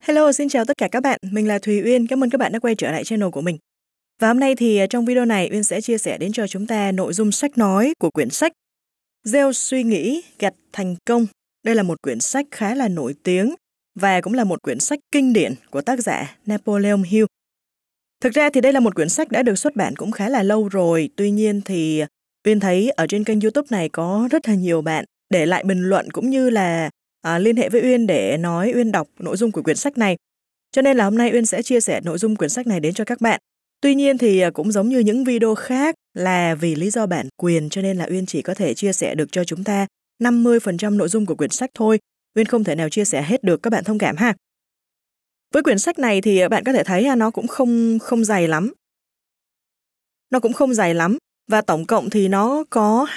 Hello, xin chào tất cả các bạn. Mình là Thùy Uyên. Cảm ơn các bạn đã quay trở lại channel của mình. Và hôm nay thì trong video này Uyên sẽ chia sẻ đến cho chúng ta nội dung sách nói của quyển sách Gieo suy nghĩ gặt thành công. Đây là một quyển sách khá là nổi tiếng và cũng là một quyển sách kinh điển của tác giả Napoleon Hill. Thực ra thì đây là một quyển sách đã được xuất bản cũng khá là lâu rồi. Tuy nhiên thì Uyên thấy ở trên kênh YouTube này có rất là nhiều bạn để lại bình luận cũng như là liên hệ với Uyên để nói Uyên đọc nội dung của quyển sách này. Cho nên là hôm nay Uyên sẽ chia sẻ nội dung quyển sách này đến cho các bạn. Tuy nhiên thì cũng giống như những video khác là vì lý do bản quyền cho nên là Uyên chỉ có thể chia sẻ được cho chúng ta 50% nội dung của quyển sách thôi. Uyên không thể nào chia sẻ hết được, các bạn thông cảm ha. Với quyển sách này thì bạn có thể thấy nó cũng không dày lắm. Nó cũng không dày lắm và tổng cộng thì nó có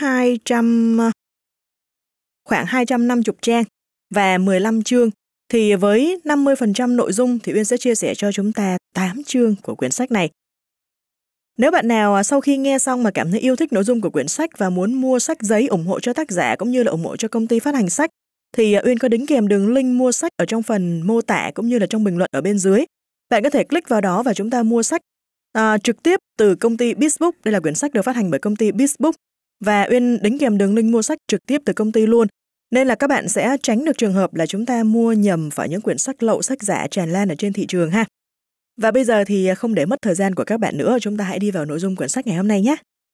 khoảng 250 trang và 15 chương. Thì với 50% nội dung thì Uyên sẽ chia sẻ cho chúng ta 8 chương của quyển sách này. Nếu bạn nào sau khi nghe xong mà cảm thấy yêu thích nội dung của quyển sách và muốn mua sách giấy ủng hộ cho tác giả cũng như là ủng hộ cho công ty phát hành sách thì Uyên có đính kèm đường link mua sách ở trong phần mô tả cũng như là trong bình luận ở bên dưới. Bạn có thể click vào đó và chúng ta mua sách trực tiếp từ công ty Bizbook. Đây là quyển sách được phát hành bởi công ty Bizbook và Uyên đính kèm đường link mua sách trực tiếp từ công ty luôn. Nên là các bạn sẽ tránh được trường hợp là chúng ta mua nhầm phải những quyển sách lậu, sách giả tràn lan ở trên thị trường ha. Và bây giờ thì không để mất thời gian của các bạn nữa, chúng ta hãy đi vào nội dung quyển sách ngày hôm nay nhé.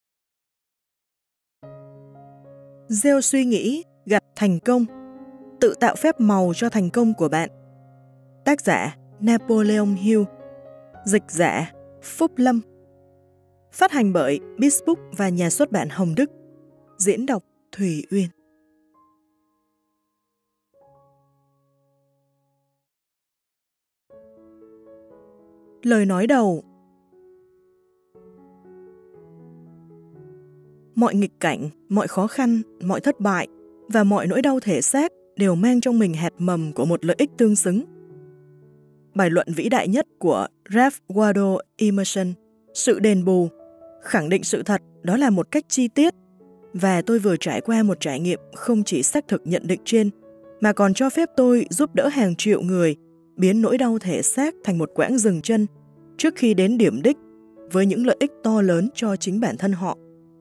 Gieo suy nghĩ, gặt thành công. Tự tạo phép màu cho thành công của bạn. Tác giả Napoleon Hill. Dịch giả Phúc Lâm. Phát hành bởi Bizbook và nhà xuất bản Hồng Đức. Diễn đọc Thùy Uyên. Lời nói đầu. Mọi nghịch cảnh, mọi khó khăn, mọi thất bại và mọi nỗi đau thể xác đều mang trong mình hạt mầm của một lợi ích tương xứng. Bài luận vĩ đại nhất của Ralph Waldo Emerson, Sự đền bù, khẳng định sự thật đó là một cách chi tiết và tôi vừa trải qua một trải nghiệm không chỉ xác thực nhận định trên mà còn cho phép tôi giúp đỡ hàng triệu người biến nỗi đau thể xác thành một quãng dừng chân trước khi đến điểm đích với những lợi ích to lớn cho chính bản thân họ.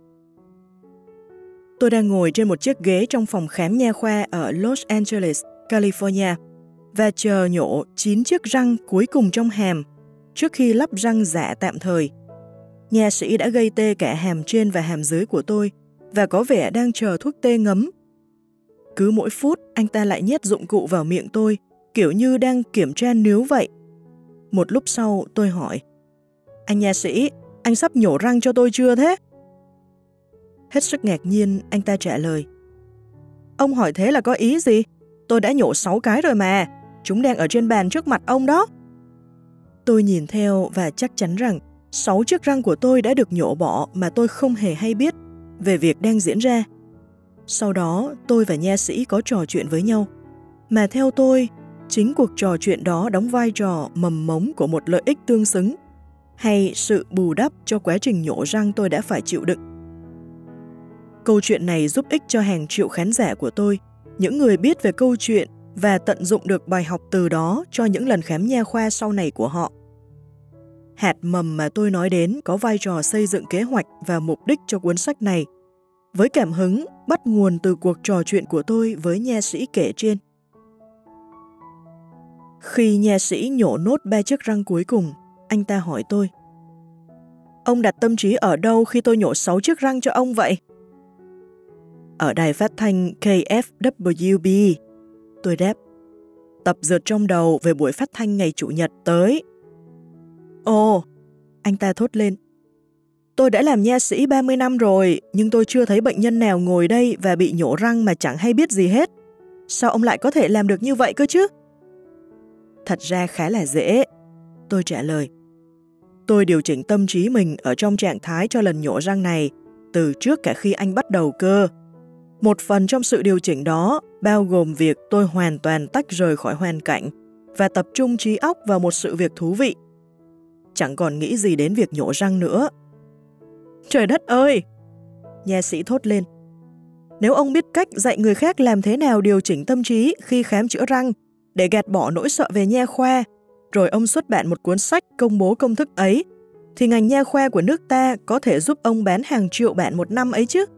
Tôi đang ngồi trên một chiếc ghế trong phòng khám nha khoa ở Los Angeles, California và chờ nhổ 9 chiếc răng cuối cùng trong hàm trước khi lắp răng giả tạm thời. Nha sĩ đã gây tê cả hàm trên và hàm dưới của tôi và có vẻ đang chờ thuốc tê ngấm. Cứ mỗi phút anh ta lại nhét dụng cụ vào miệng tôi, kiểu như đang kiểm tra níu vậy. Một lúc sau tôi hỏi, anh nha sĩ, anh sắp nhổ răng cho tôi chưa thế? Hết sức ngạc nhiên, anh ta trả lời, ông hỏi thế là có ý gì? Tôi đã nhổ 6 cái rồi mà, chúng đang ở trên bàn trước mặt ông đó. Tôi nhìn theo và chắc chắn rằng 6 chiếc răng của tôi đã được nhổ bỏ mà tôi không hề hay biết về việc đang diễn ra. Sau đó tôi và nha sĩ có trò chuyện với nhau, mà theo tôi, chính cuộc trò chuyện đó đóng vai trò mầm mống của một lợi ích tương xứng hay sự bù đắp cho quá trình nhổ răng tôi đã phải chịu đựng. Câu chuyện này giúp ích cho hàng triệu khán giả của tôi, những người biết về câu chuyện và tận dụng được bài học từ đó cho những lần khám nha khoa sau này của họ. Hạt mầm mà tôi nói đến có vai trò xây dựng kế hoạch và mục đích cho cuốn sách này, với cảm hứng bắt nguồn từ cuộc trò chuyện của tôi với nha sĩ kể trên. Khi nha sĩ nhổ nốt 3 chiếc răng cuối cùng, anh ta hỏi tôi, ông đặt tâm trí ở đâu khi tôi nhổ 6 chiếc răng cho ông vậy? Ở đài phát thanh KFWB, tôi đáp, tập dượt trong đầu về buổi phát thanh ngày Chủ nhật tới. Ồ, anh ta thốt lên, tôi đã làm nha sĩ 30 năm rồi, nhưng tôi chưa thấy bệnh nhân nào ngồi đây và bị nhổ răng mà chẳng hay biết gì hết. Sao ông lại có thể làm được như vậy cơ chứ? Thật ra khá là dễ, tôi trả lời. Tôi điều chỉnh tâm trí mình ở trong trạng thái cho lần nhổ răng này từ trước cả khi anh bắt đầu cơ. Một phần trong sự điều chỉnh đó bao gồm việc tôi hoàn toàn tách rời khỏi hoàn cảnh và tập trung trí óc vào một sự việc thú vị. Chẳng còn nghĩ gì đến việc nhổ răng nữa. Trời đất ơi! Nha sĩ thốt lên. Nếu ông biết cách dạy người khác làm thế nào điều chỉnh tâm trí khi khám chữa răng, để gạt bỏ nỗi sợ về nha khoa, rồi ông xuất bản một cuốn sách công bố công thức ấy, thì ngành nha khoa của nước ta có thể giúp ông bán hàng triệu bản một năm ấy chứ.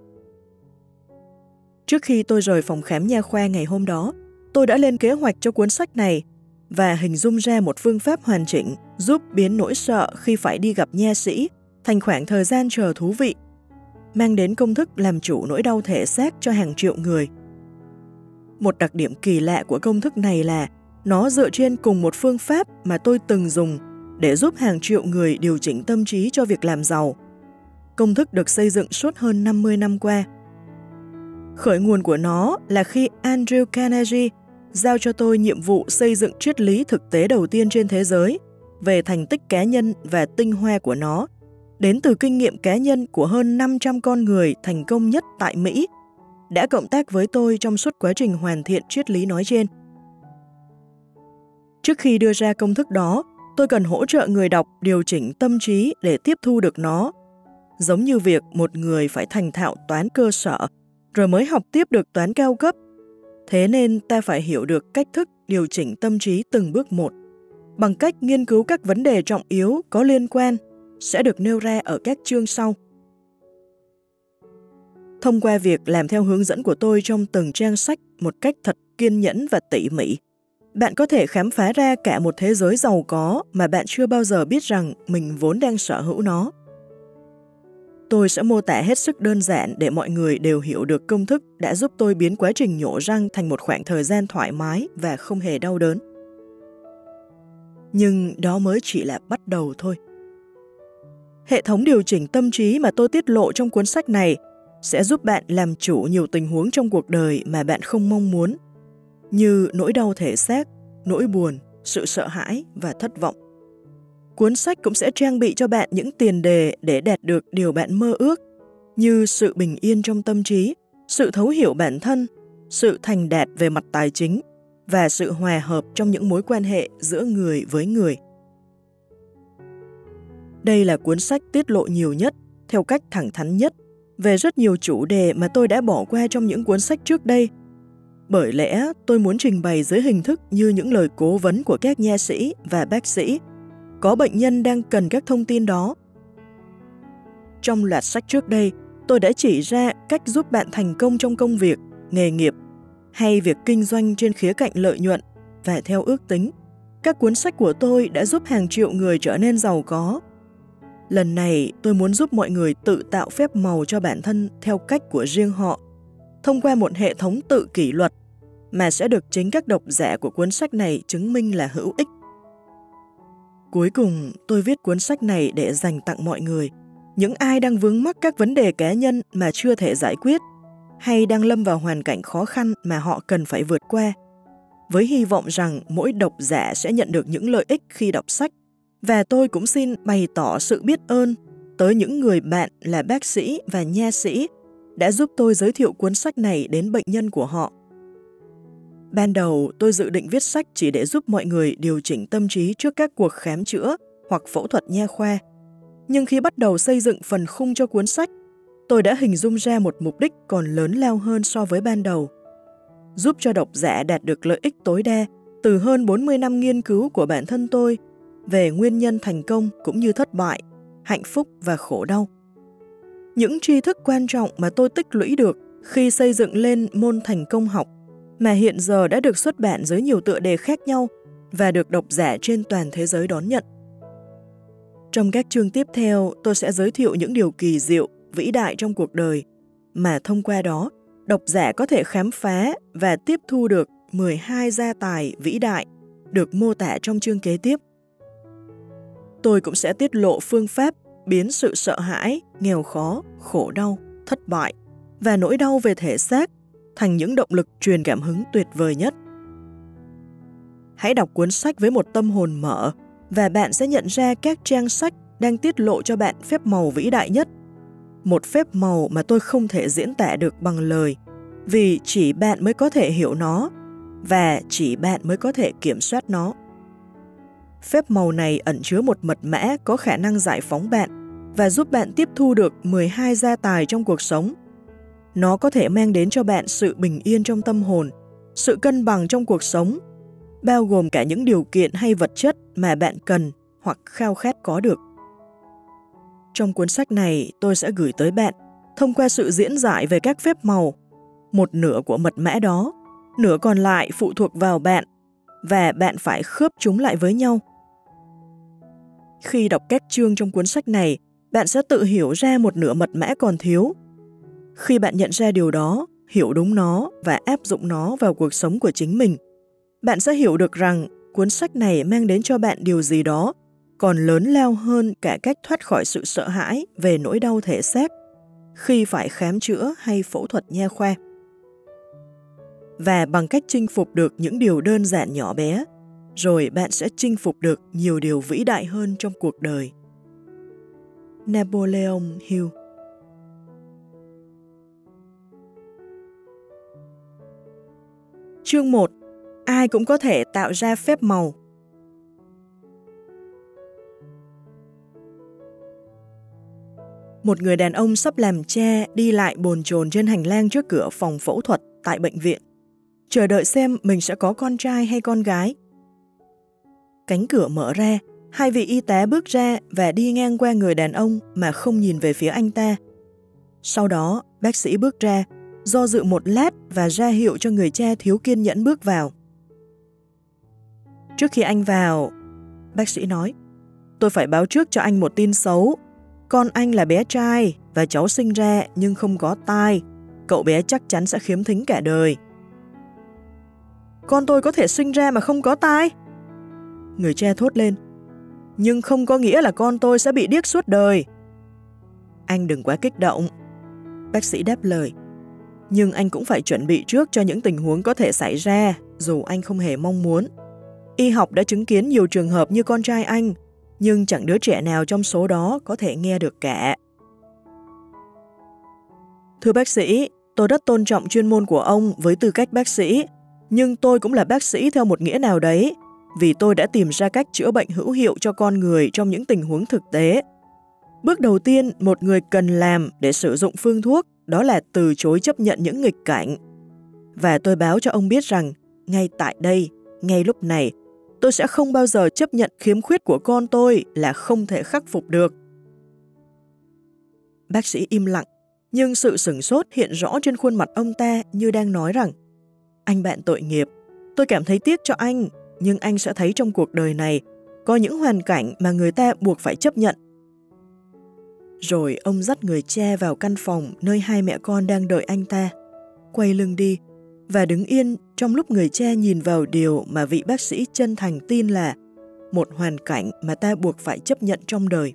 Trước khi tôi rời phòng khám nha khoa ngày hôm đó, tôi đã lên kế hoạch cho cuốn sách này và hình dung ra một phương pháp hoàn chỉnh giúp biến nỗi sợ khi phải đi gặp nha sĩ thành khoảng thời gian chờ thú vị, mang đến công thức làm chủ nỗi đau thể xác cho hàng triệu người. Một đặc điểm kỳ lạ của công thức này là nó dựa trên cùng một phương pháp mà tôi từng dùng để giúp hàng triệu người điều chỉnh tâm trí cho việc làm giàu. Công thức được xây dựng suốt hơn 50 năm qua. Khởi nguồn của nó là khi Andrew Carnegie giao cho tôi nhiệm vụ xây dựng triết lý thực tế đầu tiên trên thế giới về thành tích cá nhân và tinh hoa của nó, đến từ kinh nghiệm cá nhân của hơn 500 con người thành công nhất tại Mỹ, đã cộng tác với tôi trong suốt quá trình hoàn thiện triết lý nói trên. Trước khi đưa ra công thức đó, tôi cần hỗ trợ người đọc điều chỉnh tâm trí để tiếp thu được nó, giống như việc một người phải thành thạo toán cơ sở rồi mới học tiếp được toán cao cấp. Thế nên ta phải hiểu được cách thức điều chỉnh tâm trí từng bước một, bằng cách nghiên cứu các vấn đề trọng yếu có liên quan sẽ được nêu ra ở các chương sau. Thông qua việc làm theo hướng dẫn của tôi trong từng trang sách một cách thật kiên nhẫn và tỉ mỉ, bạn có thể khám phá ra cả một thế giới giàu có mà bạn chưa bao giờ biết rằng mình vốn đang sở hữu nó. Tôi sẽ mô tả hết sức đơn giản để mọi người đều hiểu được công thức đã giúp tôi biến quá trình nhổ răng thành một khoảng thời gian thoải mái và không hề đau đớn. Nhưng đó mới chỉ là bắt đầu thôi. Hệ thống điều chỉnh tâm trí mà tôi tiết lộ trong cuốn sách này sẽ giúp bạn làm chủ nhiều tình huống trong cuộc đời mà bạn không mong muốn, như nỗi đau thể xác, nỗi buồn, sự sợ hãi và thất vọng. Cuốn sách cũng sẽ trang bị cho bạn những tiền đề để đạt được điều bạn mơ ước, như sự bình yên trong tâm trí, sự thấu hiểu bản thân, sự thành đạt về mặt tài chính và sự hòa hợp trong những mối quan hệ giữa người với người. Đây là cuốn sách tiết lộ nhiều nhất, theo cách thẳng thắn nhất, về rất nhiều chủ đề mà tôi đã bỏ qua trong những cuốn sách trước đây. Bởi lẽ tôi muốn trình bày dưới hình thức như những lời cố vấn của các nha sĩ và bác sĩ, có bệnh nhân đang cần các thông tin đó. Trong loạt sách trước đây, tôi đã chỉ ra cách giúp bạn thành công trong công việc, nghề nghiệp hay việc kinh doanh trên khía cạnh lợi nhuận và theo ước tính. Các cuốn sách của tôi đã giúp hàng triệu người trở nên giàu có. Lần này, tôi muốn giúp mọi người tự tạo phép màu cho bản thân theo cách của riêng họ, thông qua một hệ thống tự kỷ luật mà sẽ được chính các độc giả của cuốn sách này chứng minh là hữu ích. Cuối cùng, tôi viết cuốn sách này để dành tặng mọi người, những ai đang vướng mắc các vấn đề cá nhân mà chưa thể giải quyết, hay đang lâm vào hoàn cảnh khó khăn mà họ cần phải vượt qua, với hy vọng rằng mỗi độc giả sẽ nhận được những lợi ích khi đọc sách. Và tôi cũng xin bày tỏ sự biết ơn tới những người bạn là bác sĩ và nha sĩ đã giúp tôi giới thiệu cuốn sách này đến bệnh nhân của họ. Ban đầu, tôi dự định viết sách chỉ để giúp mọi người điều chỉnh tâm trí trước các cuộc khám chữa hoặc phẫu thuật nha khoa. Nhưng khi bắt đầu xây dựng phần khung cho cuốn sách, tôi đã hình dung ra một mục đích còn lớn lao hơn so với ban đầu. Giúp cho độc giả đạt được lợi ích tối đa từ hơn 40 năm nghiên cứu của bản thân tôi về nguyên nhân thành công cũng như thất bại, hạnh phúc và khổ đau. Những tri thức quan trọng mà tôi tích lũy được khi xây dựng lên môn thành công học mà hiện giờ đã được xuất bản dưới nhiều tựa đề khác nhau và được độc giả trên toàn thế giới đón nhận. Trong các chương tiếp theo, tôi sẽ giới thiệu những điều kỳ diệu, vĩ đại trong cuộc đời mà thông qua đó, độc giả có thể khám phá và tiếp thu được 12 gia tài vĩ đại được mô tả trong chương kế tiếp. Tôi cũng sẽ tiết lộ phương pháp biến sự sợ hãi, nghèo khó, khổ đau, thất bại và nỗi đau về thể xác thành những động lực truyền cảm hứng tuyệt vời nhất. Hãy đọc cuốn sách với một tâm hồn mở và bạn sẽ nhận ra các trang sách đang tiết lộ cho bạn phép màu vĩ đại nhất. Một phép màu mà tôi không thể diễn tả được bằng lời, vì chỉ bạn mới có thể hiểu nó và chỉ bạn mới có thể kiểm soát nó. Phép màu này ẩn chứa một mật mã có khả năng giải phóng bạn và giúp bạn tiếp thu được 12 gia tài trong cuộc sống. Nó có thể mang đến cho bạn sự bình yên trong tâm hồn, sự cân bằng trong cuộc sống bao gồm cả những điều kiện hay vật chất mà bạn cần hoặc khao khát có được. Trong cuốn sách này, tôi sẽ gửi tới bạn, thông qua sự diễn giải về các phép màu, một nửa của mật mã đó, nửa còn lại phụ thuộc vào bạn, và bạn phải khớp chúng lại với nhau. Khi đọc các chương trong cuốn sách này, bạn sẽ tự hiểu ra một nửa mật mã còn thiếu. Khi bạn nhận ra điều đó, hiểu đúng nó và áp dụng nó vào cuộc sống của chính mình, bạn sẽ hiểu được rằng cuốn sách này mang đến cho bạn điều gì đó còn lớn lao hơn cả cách thoát khỏi sự sợ hãi về nỗi đau thể xác khi phải khám chữa hay phẫu thuật nha khoa. Và bằng cách chinh phục được những điều đơn giản nhỏ bé, rồi bạn sẽ chinh phục được nhiều điều vĩ đại hơn trong cuộc đời. Napoleon Hill. Chương 1. Ai cũng có thể tạo ra phép màu. Một người đàn ông sắp làm cha đi lại bồn chồn trên hành lang trước cửa phòng phẫu thuật tại bệnh viện, chờ đợi xem mình sẽ có con trai hay con gái. Cánh cửa mở ra, hai vị y tá bước ra và đi ngang qua người đàn ông mà không nhìn về phía anh ta. Sau đó, bác sĩ bước ra, do dự một lát và ra hiệu cho người cha thiếu kiên nhẫn bước vào. Trước khi anh vào, bác sĩ nói, tôi phải báo trước cho anh một tin xấu. Con anh là bé trai và cháu sinh ra nhưng không có tai. Cậu bé chắc chắn sẽ khiếm thính cả đời. Con tôi có thể sinh ra mà không có tai? Người cha thốt lên. Nhưng không có nghĩa là con tôi sẽ bị điếc suốt đời. Anh đừng quá kích động. Bác sĩ đáp lời. Nhưng anh cũng phải chuẩn bị trước cho những tình huống có thể xảy ra, dù anh không hề mong muốn. Y học đã chứng kiến nhiều trường hợp như con trai anh, nhưng chẳng đứa trẻ nào trong số đó có thể nghe được cả. Thưa bác sĩ, tôi rất tôn trọng chuyên môn của ông với tư cách bác sĩ, nhưng tôi cũng là bác sĩ theo một nghĩa nào đấy, vì tôi đã tìm ra cách chữa bệnh hữu hiệu cho con người trong những tình huống thực tế. Bước đầu tiên một người cần làm để sử dụng phương thuốc đó là từ chối chấp nhận những nghịch cảnh. Và tôi báo cho ông biết rằng, ngay tại đây, ngay lúc này, tôi sẽ không bao giờ chấp nhận khiếm khuyết của con tôi là không thể khắc phục được. Bác sĩ im lặng, nhưng sự sửng sốt hiện rõ trên khuôn mặt ông ta như đang nói rằng, anh bạn tội nghiệp, tôi cảm thấy tiếc cho anh, nhưng anh sẽ thấy trong cuộc đời này có những hoàn cảnh mà người ta buộc phải chấp nhận. Rồi ông dắt người cha vào căn phòng nơi hai mẹ con đang đợi anh ta, quay lưng đi và đứng yên trong lúc người cha nhìn vào điều mà vị bác sĩ chân thành tin là một hoàn cảnh mà ta buộc phải chấp nhận trong đời.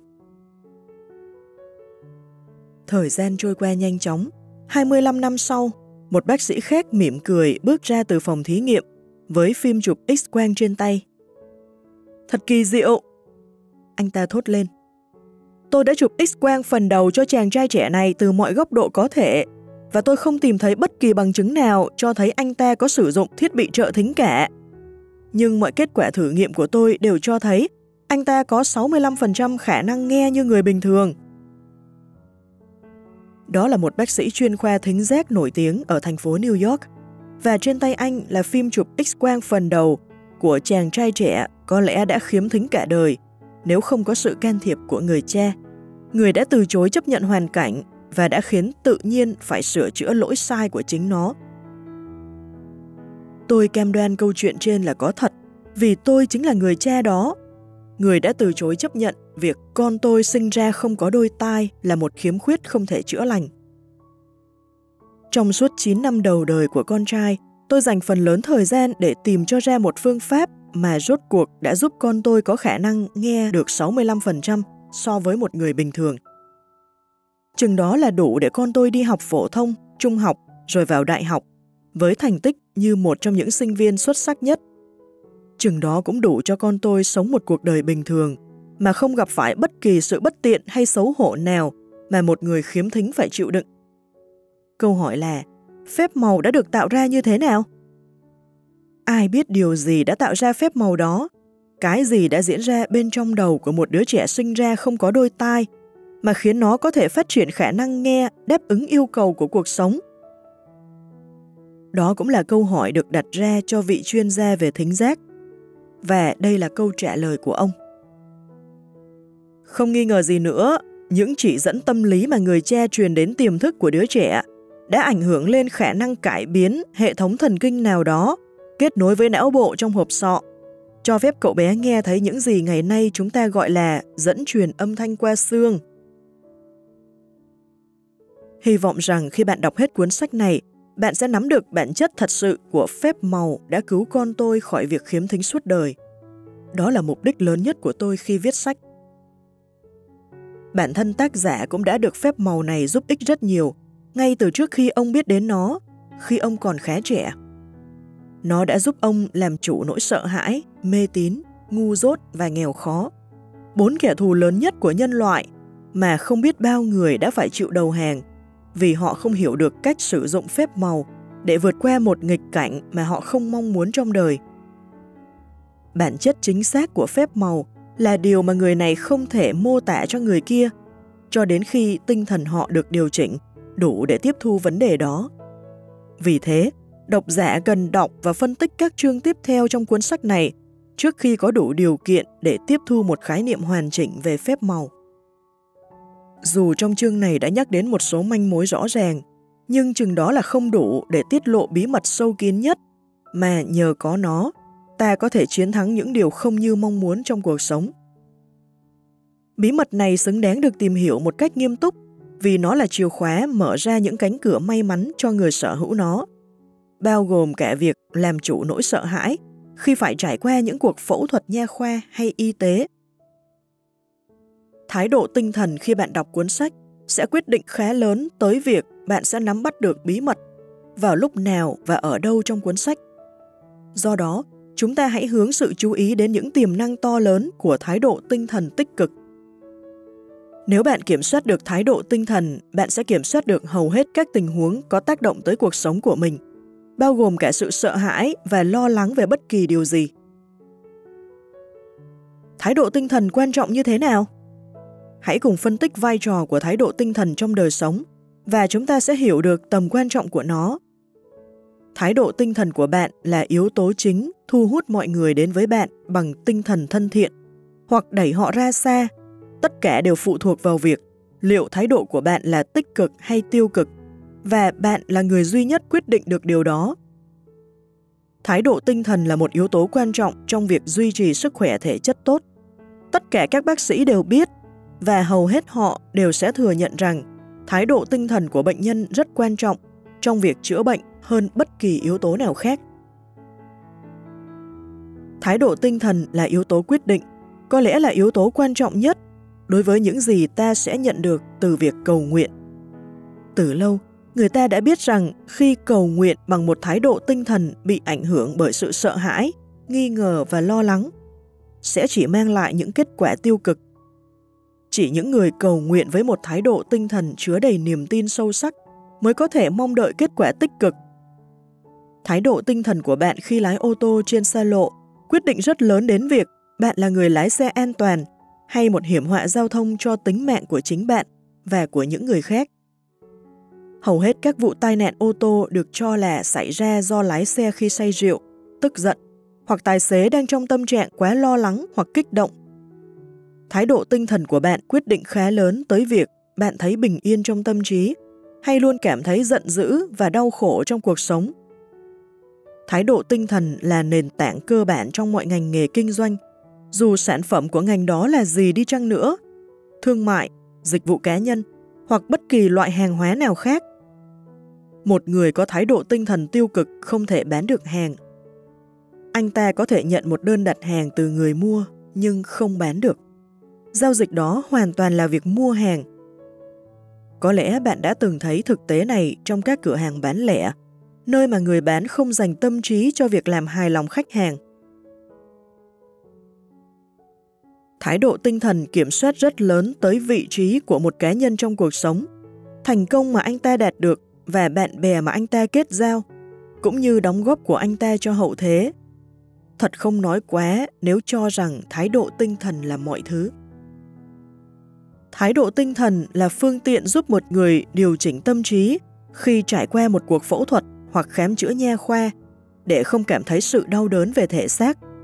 Thời gian trôi qua nhanh chóng. 25 năm sau, một bác sĩ khác mỉm cười bước ra từ phòng thí nghiệm với phim chụp X-quang trên tay. Thật kỳ diệu! Anh ta thốt lên. Tôi đã chụp X-quang phần đầu cho chàng trai trẻ này từ mọi góc độ có thể, và tôi không tìm thấy bất kỳ bằng chứng nào cho thấy anh ta có sử dụng thiết bị trợ thính cả. Nhưng mọi kết quả thử nghiệm của tôi đều cho thấy anh ta có 65% khả năng nghe như người bình thường. Đó là một bác sĩ chuyên khoa thính giác nổi tiếng ở thành phố New York, và trên tay anh là phim chụp X-quang phần đầu của chàng trai trẻ có lẽ đã khiếm thính cả đời nếu không có sự can thiệp của người cha, người đã từ chối chấp nhận hoàn cảnh và đã khiến tự nhiên phải sửa chữa lỗi sai của chính nó. Tôi cam đoan câu chuyện trên là có thật, vì tôi chính là người cha đó, người đã từ chối chấp nhận việc con tôi sinh ra không có đôi tai là một khiếm khuyết không thể chữa lành. Trong suốt 9 năm đầu đời của con trai, tôi dành phần lớn thời gian để tìm cho ra một phương pháp mà rốt cuộc đã giúp con tôi có khả năng nghe được 65% so với một người bình thường. Chừng đó là đủ để con tôi đi học phổ thông, trung học, rồi vào đại học, với thành tích như một trong những sinh viên xuất sắc nhất. Chừng đó cũng đủ cho con tôi sống một cuộc đời bình thường, mà không gặp phải bất kỳ sự bất tiện hay xấu hổ nào mà một người khiếm thính phải chịu đựng. Câu hỏi là, phép màu đã được tạo ra như thế nào? Ai biết điều gì đã tạo ra phép màu đó? Cái gì đã diễn ra bên trong đầu của một đứa trẻ sinh ra không có đôi tai, mà khiến nó có thể phát triển khả năng nghe đáp ứng yêu cầu của cuộc sống? Đó cũng là câu hỏi được đặt ra cho vị chuyên gia về thính giác, Và đây là câu trả lời của ông. Không nghi ngờ gì nữa, những chỉ dẫn tâm lý mà người cha truyền đến tiềm thức của đứa trẻ đã ảnh hưởng lên khả năng cải biến hệ thống thần kinh nào đó kết nối với não bộ trong hộp sọ, cho phép cậu bé nghe thấy những gì ngày nay chúng ta gọi là dẫn truyền âm thanh qua xương. Hy vọng rằng khi bạn đọc hết cuốn sách này, bạn sẽ nắm được bản chất thật sự của phép màu đã cứu con tôi khỏi việc khiếm thính suốt đời. Đó là mục đích lớn nhất của tôi khi viết sách. Bản thân tác giả cũng đã được phép màu này giúp ích rất nhiều, ngay từ trước khi ông biết đến nó, khi ông còn khá trẻ. Nó đã giúp ông làm chủ nỗi sợ hãi, mê tín, ngu dốt và nghèo khó. 4 kẻ thù lớn nhất của nhân loại mà không biết bao người đã phải chịu đầu hàng vì họ không hiểu được cách sử dụng phép màu để vượt qua một nghịch cảnh mà họ không mong muốn trong đời. Bản chất chính xác của phép màu là điều mà người này không thể mô tả cho người kia cho đến khi tinh thần họ được điều chỉnh đủ để tiếp thu vấn đề đó. Vì thế, độc giả cần đọc và phân tích các chương tiếp theo trong cuốn sách này trước khi có đủ điều kiện để tiếp thu một khái niệm hoàn chỉnh về phép màu. Dù trong chương này đã nhắc đến một số manh mối rõ ràng, nhưng chừng đó là không đủ để tiết lộ bí mật sâu kín nhất, mà nhờ có nó, ta có thể chiến thắng những điều không như mong muốn trong cuộc sống. Bí mật này xứng đáng được tìm hiểu một cách nghiêm túc vì nó là chìa khóa mở ra những cánh cửa may mắn cho người sở hữu nó, bao gồm cả việc làm chủ nỗi sợ hãi khi phải trải qua những cuộc phẫu thuật nha khoa hay y tế. Thái độ tinh thần khi bạn đọc cuốn sách sẽ quyết định khá lớn tới việc bạn sẽ nắm bắt được bí mật vào lúc nào và ở đâu trong cuốn sách. Do đó, chúng ta hãy hướng sự chú ý đến những tiềm năng to lớn của thái độ tinh thần tích cực. Nếu bạn kiểm soát được thái độ tinh thần, bạn sẽ kiểm soát được hầu hết các tình huống có tác động tới cuộc sống của mình, bao gồm cả sự sợ hãi và lo lắng về bất kỳ điều gì. Thái độ tinh thần quan trọng như thế nào? Hãy cùng phân tích vai trò của thái độ tinh thần trong đời sống và chúng ta sẽ hiểu được tầm quan trọng của nó. Thái độ tinh thần của bạn là yếu tố chính thu hút mọi người đến với bạn bằng tinh thần thân thiện hoặc đẩy họ ra xa. Tất cả đều phụ thuộc vào việc liệu thái độ của bạn là tích cực hay tiêu cực, và bạn là người duy nhất quyết định được điều đó. Thái độ tinh thần là một yếu tố quan trọng trong việc duy trì sức khỏe thể chất tốt. Tất cả các bác sĩ đều biết, và hầu hết họ đều sẽ thừa nhận rằng thái độ tinh thần của bệnh nhân rất quan trọng trong việc chữa bệnh hơn bất kỳ yếu tố nào khác. Thái độ tinh thần là yếu tố quyết định, có lẽ là yếu tố quan trọng nhất đối với những gì ta sẽ nhận được từ việc cầu nguyện. Từ lâu, người ta đã biết rằng khi cầu nguyện bằng một thái độ tinh thần bị ảnh hưởng bởi sự sợ hãi, nghi ngờ và lo lắng, sẽ chỉ mang lại những kết quả tiêu cực. Chỉ những người cầu nguyện với một thái độ tinh thần chứa đầy niềm tin sâu sắc mới có thể mong đợi kết quả tích cực. Thái độ tinh thần của bạn khi lái ô tô trên xa lộ quyết định rất lớn đến việc bạn là người lái xe an toàn hay một hiểm họa giao thông cho tính mạng của chính bạn và của những người khác. Hầu hết các vụ tai nạn ô tô được cho là xảy ra do lái xe khi say rượu, tức giận, hoặc tài xế đang trong tâm trạng quá lo lắng hoặc kích động. Thái độ tinh thần của bạn quyết định khá lớn tới việc bạn thấy bình yên trong tâm trí hay luôn cảm thấy giận dữ và đau khổ trong cuộc sống. Thái độ tinh thần là nền tảng cơ bản trong mọi ngành nghề kinh doanh, dù sản phẩm của ngành đó là gì đi chăng nữa, thương mại, dịch vụ cá nhân hoặc bất kỳ loại hàng hóa nào khác. Một người có thái độ tinh thần tiêu cực không thể bán được hàng. Anh ta có thể nhận một đơn đặt hàng từ người mua nhưng không bán được. Giao dịch đó hoàn toàn là việc mua hàng. Có lẽ bạn đã từng thấy thực tế này trong các cửa hàng bán lẻ, nơi mà người bán không dành tâm trí cho việc làm hài lòng khách hàng. Thái độ tinh thần kiểm soát rất lớn tới vị trí của một cá nhân trong cuộc sống, thành công mà anh ta đạt được và bạn bè mà anh ta kết giao, cũng như đóng góp của anh ta cho hậu thế. Thật không nói quá nếu cho rằng thái độ tinh thần là mọi thứ. Thái độ tinh thần là phương tiện giúp một người điều chỉnh tâm trí khi trải qua một cuộc phẫu thuật hoặc khám chữa nha khoa để không cảm thấy sự đau đớn về thể xác.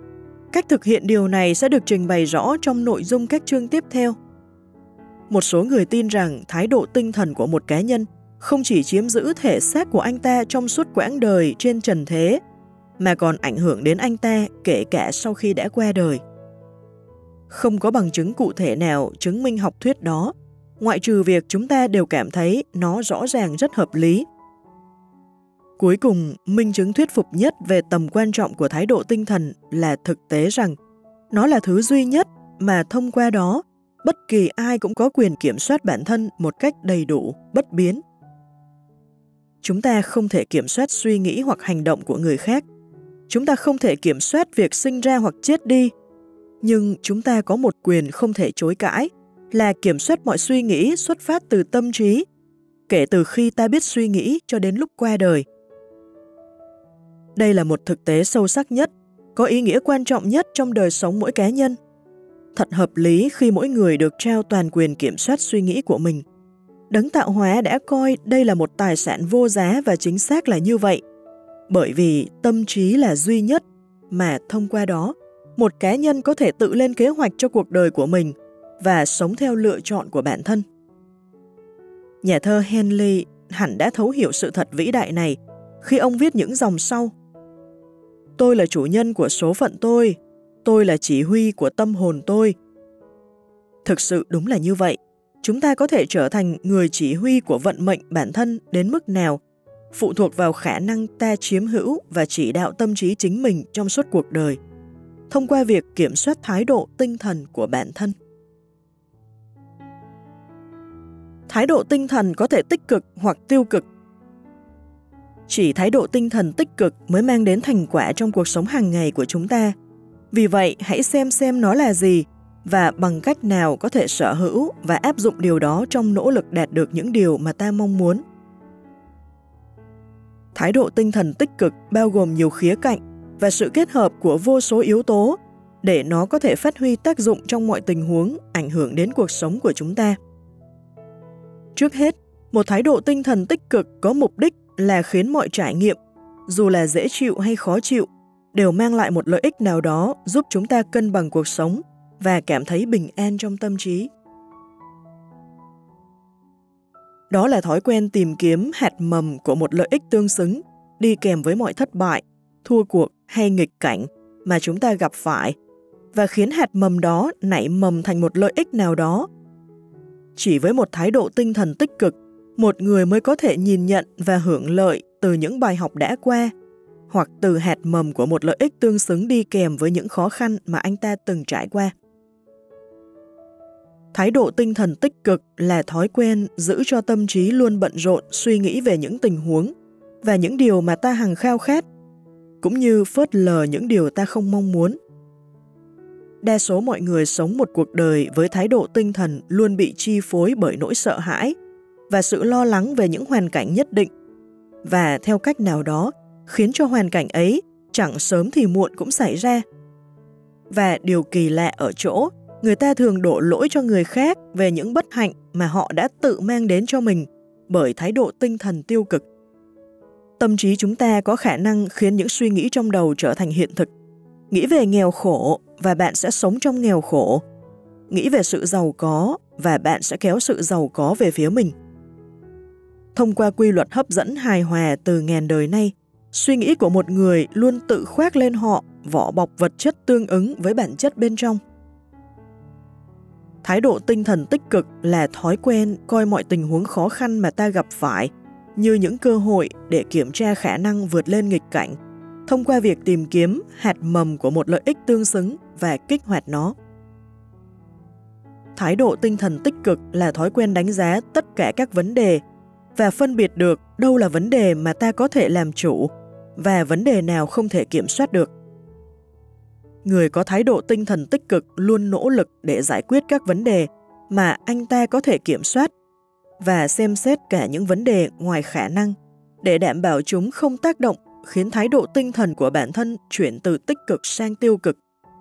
Cách thực hiện điều này sẽ được trình bày rõ trong nội dung các chương tiếp theo. Một số người tin rằng thái độ tinh thần của một cá nhân không chỉ chiếm giữ thể xác của anh ta trong suốt quãng đời trên trần thế, mà còn ảnh hưởng đến anh ta kể cả sau khi đã qua đời. Không có bằng chứng cụ thể nào chứng minh học thuyết đó, ngoại trừ việc chúng ta đều cảm thấy nó rõ ràng rất hợp lý. Cuối cùng, minh chứng thuyết phục nhất về tầm quan trọng của thái độ tinh thần là thực tế rằng nó là thứ duy nhất mà thông qua đó, bất kỳ ai cũng có quyền kiểm soát bản thân một cách đầy đủ, bất biến. Chúng ta không thể kiểm soát suy nghĩ hoặc hành động của người khác. Chúng ta không thể kiểm soát việc sinh ra hoặc chết đi. Nhưng chúng ta có một quyền không thể chối cãi là kiểm soát mọi suy nghĩ xuất phát từ tâm trí, kể từ khi ta biết suy nghĩ cho đến lúc qua đời. Đây là một thực tế sâu sắc nhất, có ý nghĩa quan trọng nhất trong đời sống mỗi cá nhân. Thật hợp lý khi mỗi người được trao toàn quyền kiểm soát suy nghĩ của mình. Đấng tạo hóa đã coi đây là một tài sản vô giá và chính xác là như vậy. Bởi vì tâm trí là duy nhất mà thông qua đó, một cá nhân có thể tự lên kế hoạch cho cuộc đời của mình và sống theo lựa chọn của bản thân. Nhà thơ Henley hẳn đã thấu hiểu sự thật vĩ đại này khi ông viết những dòng sau. Tôi là chủ nhân của số phận tôi là chỉ huy của tâm hồn tôi. Thực sự đúng là như vậy. Chúng ta có thể trở thành người chỉ huy của vận mệnh bản thân đến mức nào, phụ thuộc vào khả năng ta chiếm hữu và chỉ đạo tâm trí chính mình trong suốt cuộc đời, thông qua việc kiểm soát thái độ tinh thần của bản thân. Thái độ tinh thần có thể tích cực hoặc tiêu cực. Chỉ thái độ tinh thần tích cực mới mang đến thành quả trong cuộc sống hàng ngày của chúng ta. Vì vậy, hãy xem nó là gì và bằng cách nào có thể sở hữu và áp dụng điều đó trong nỗ lực đạt được những điều mà ta mong muốn. Thái độ tinh thần tích cực bao gồm nhiều khía cạnh và sự kết hợp của vô số yếu tố để nó có thể phát huy tác dụng trong mọi tình huống ảnh hưởng đến cuộc sống của chúng ta. Trước hết, một thái độ tinh thần tích cực có mục đích là khiến mọi trải nghiệm, dù là dễ chịu hay khó chịu, đều mang lại một lợi ích nào đó giúp chúng ta cân bằng cuộc sống và cảm thấy bình an trong tâm trí. Đó là thói quen tìm kiếm hạt mầm của một lợi ích tương xứng đi kèm với mọi thất bại, thua cuộc hay nghịch cảnh mà chúng ta gặp phải và khiến hạt mầm đó nảy mầm thành một lợi ích nào đó. Chỉ với một thái độ tinh thần tích cực, một người mới có thể nhìn nhận và hưởng lợi từ những bài học đã qua hoặc từ hạt mầm của một lợi ích tương xứng đi kèm với những khó khăn mà anh ta từng trải qua. Thái độ tinh thần tích cực là thói quen giữ cho tâm trí luôn bận rộn suy nghĩ về những tình huống và những điều mà ta hằng khao khát, cũng như phớt lờ những điều ta không mong muốn. Đa số mọi người sống một cuộc đời với thái độ tinh thần luôn bị chi phối bởi nỗi sợ hãi và sự lo lắng về những hoàn cảnh nhất định, và theo cách nào đó khiến cho hoàn cảnh ấy chẳng sớm thì muộn cũng xảy ra. Và điều kỳ lạ ở chỗ, người ta thường đổ lỗi cho người khác về những bất hạnh mà họ đã tự mang đến cho mình bởi thái độ tinh thần tiêu cực. Tâm trí chúng ta có khả năng khiến những suy nghĩ trong đầu trở thành hiện thực. Nghĩ về nghèo khổ và bạn sẽ sống trong nghèo khổ. Nghĩ về sự giàu có và bạn sẽ kéo sự giàu có về phía mình. Thông qua quy luật hấp dẫn hài hòa từ ngàn đời nay, suy nghĩ của một người luôn tự khoác lên họ vỏ bọc vật chất tương ứng với bản chất bên trong. Thái độ tinh thần tích cực là thói quen coi mọi tình huống khó khăn mà ta gặp phải như những cơ hội để kiểm tra khả năng vượt lên nghịch cảnh, thông qua việc tìm kiếm hạt mầm của một lợi ích tương xứng và kích hoạt nó. Thái độ tinh thần tích cực là thói quen đánh giá tất cả các vấn đề và phân biệt được đâu là vấn đề mà ta có thể làm chủ và vấn đề nào không thể kiểm soát được. Người có thái độ tinh thần tích cực luôn nỗ lực để giải quyết các vấn đề mà anh ta có thể kiểm soát và xem xét cả những vấn đề ngoài khả năng để đảm bảo chúng không tác động khiến thái độ tinh thần của bản thân chuyển từ tích cực sang tiêu cực.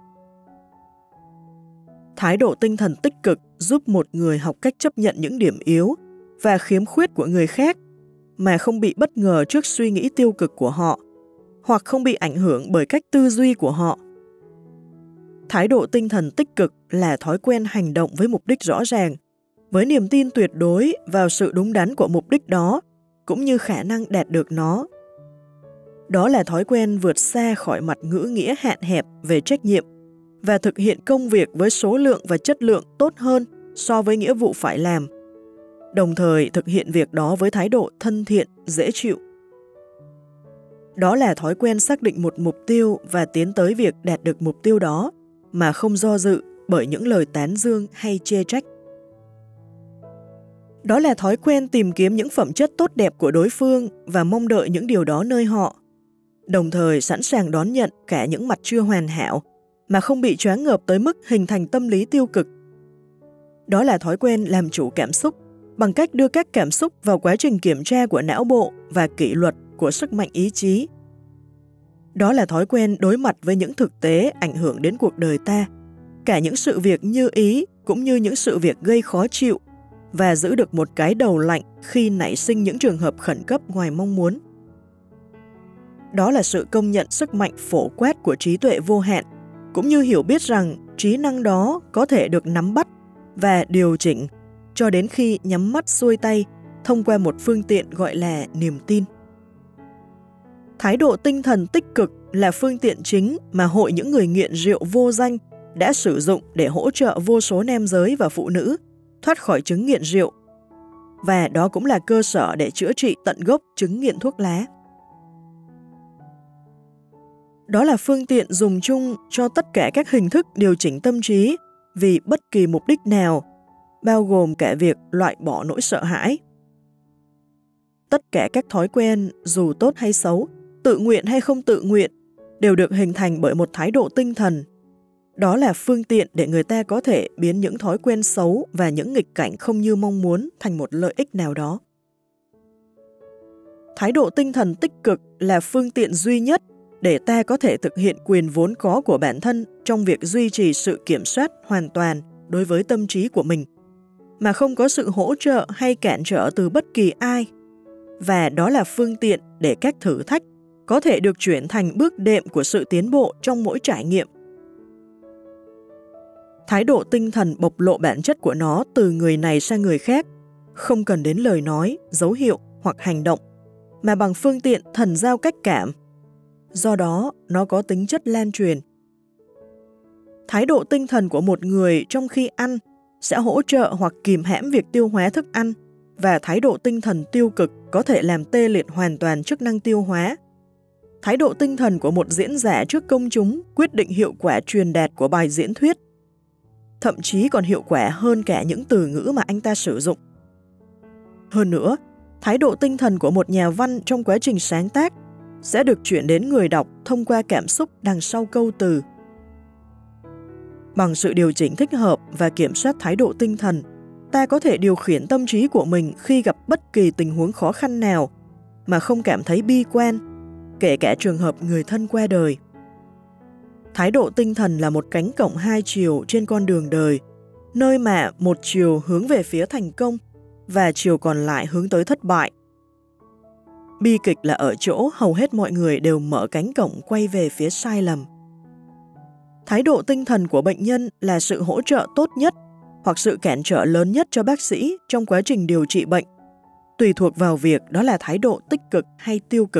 Thái độ tinh thần tích cực giúp một người học cách chấp nhận những điểm yếu và khiếm khuyết của người khác mà không bị bất ngờ trước suy nghĩ tiêu cực của họ hoặc không bị ảnh hưởng bởi cách tư duy của họ. Thái độ tinh thần tích cực là thói quen hành động với mục đích rõ ràng, với niềm tin tuyệt đối vào sự đúng đắn của mục đích đó, cũng như khả năng đạt được nó. Đó là thói quen vượt xa khỏi mặt ngữ nghĩa hạn hẹp về trách nhiệm và thực hiện công việc với số lượng và chất lượng tốt hơn so với nghĩa vụ phải làm, đồng thời thực hiện việc đó với thái độ thân thiện, dễ chịu. Đó là thói quen xác định một mục tiêu và tiến tới việc đạt được mục tiêu đó mà không do dự bởi những lời tán dương hay chê trách. Đó là thói quen tìm kiếm những phẩm chất tốt đẹp của đối phương và mong đợi những điều đó nơi họ, đồng thời sẵn sàng đón nhận cả những mặt chưa hoàn hảo mà không bị choáng ngợp tới mức hình thành tâm lý tiêu cực. Đó là thói quen làm chủ cảm xúc bằng cách đưa các cảm xúc vào quá trình kiểm tra của não bộ và kỷ luật của sức mạnh ý chí. Đó là thói quen đối mặt với những thực tế ảnh hưởng đến cuộc đời ta, cả những sự việc như ý cũng như những sự việc gây khó chịu, và giữ được một cái đầu lạnh khi nảy sinh những trường hợp khẩn cấp ngoài mong muốn. Đó là sự công nhận sức mạnh phổ quát của trí tuệ vô hạn, cũng như hiểu biết rằng trí năng đó có thể được nắm bắt và điều chỉnh cho đến khi nhắm mắt xuôi tay thông qua một phương tiện gọi là niềm tin. Thái độ tinh thần tích cực là phương tiện chính mà Hội những người nghiện rượu vô danh đã sử dụng để hỗ trợ vô số nam giới và phụ nữ thoát khỏi chứng nghiện rượu, và đó cũng là cơ sở để chữa trị tận gốc chứng nghiện thuốc lá. Đó là phương tiện dùng chung cho tất cả các hình thức điều chỉnh tâm trí vì bất kỳ mục đích nào, bao gồm cả việc loại bỏ nỗi sợ hãi. Tất cả các thói quen, dù tốt hay xấu, tự nguyện hay không tự nguyện, đều được hình thành bởi một thái độ tinh thần. Đó là phương tiện để người ta có thể biến những thói quen xấu và những nghịch cảnh không như mong muốn thành một lợi ích nào đó. Thái độ tinh thần tích cực là phương tiện duy nhất để ta có thể thực hiện quyền vốn có của bản thân trong việc duy trì sự kiểm soát hoàn toàn đối với tâm trí của mình, mà không có sự hỗ trợ hay cản trở từ bất kỳ ai. Và đó là phương tiện để các thử thách có thể được chuyển thành bước đệm của sự tiến bộ trong mỗi trải nghiệm. Thái độ tinh thần bộc lộ bản chất của nó từ người này sang người khác, không cần đến lời nói, dấu hiệu hoặc hành động, mà bằng phương tiện thần giao cách cảm. Do đó, nó có tính chất lan truyền. Thái độ tinh thần của một người trong khi ăn sẽ hỗ trợ hoặc kìm hãm việc tiêu hóa thức ăn, và thái độ tinh thần tiêu cực có thể làm tê liệt hoàn toàn chức năng tiêu hóa. Thái độ tinh thần của một diễn giả trước công chúng quyết định hiệu quả truyền đạt của bài diễn thuyết, thậm chí còn hiệu quả hơn cả những từ ngữ mà anh ta sử dụng. Hơn nữa, thái độ tinh thần của một nhà văn trong quá trình sáng tác sẽ được chuyển đến người đọc thông qua cảm xúc đằng sau câu từ. Bằng sự điều chỉnh thích hợp và kiểm soát thái độ tinh thần, ta có thể điều khiển tâm trí của mình khi gặp bất kỳ tình huống khó khăn nào mà không cảm thấy bi quan, kể cả trường hợp người thân qua đời. Thái độ tinh thần là một cánh cổng hai chiều trên con đường đời, nơi mà một chiều hướng về phía thành công và chiều còn lại hướng tới thất bại. Bi kịch là ở chỗ hầu hết mọi người đều mở cánh cổng quay về phía sai lầm. Thái độ tinh thần của bệnh nhân là sự hỗ trợ tốt nhất hoặc sự cản trở lớn nhất cho bác sĩ trong quá trình điều trị bệnh, tùy thuộc vào việc đó là thái độ tích cực hay tiêu cực.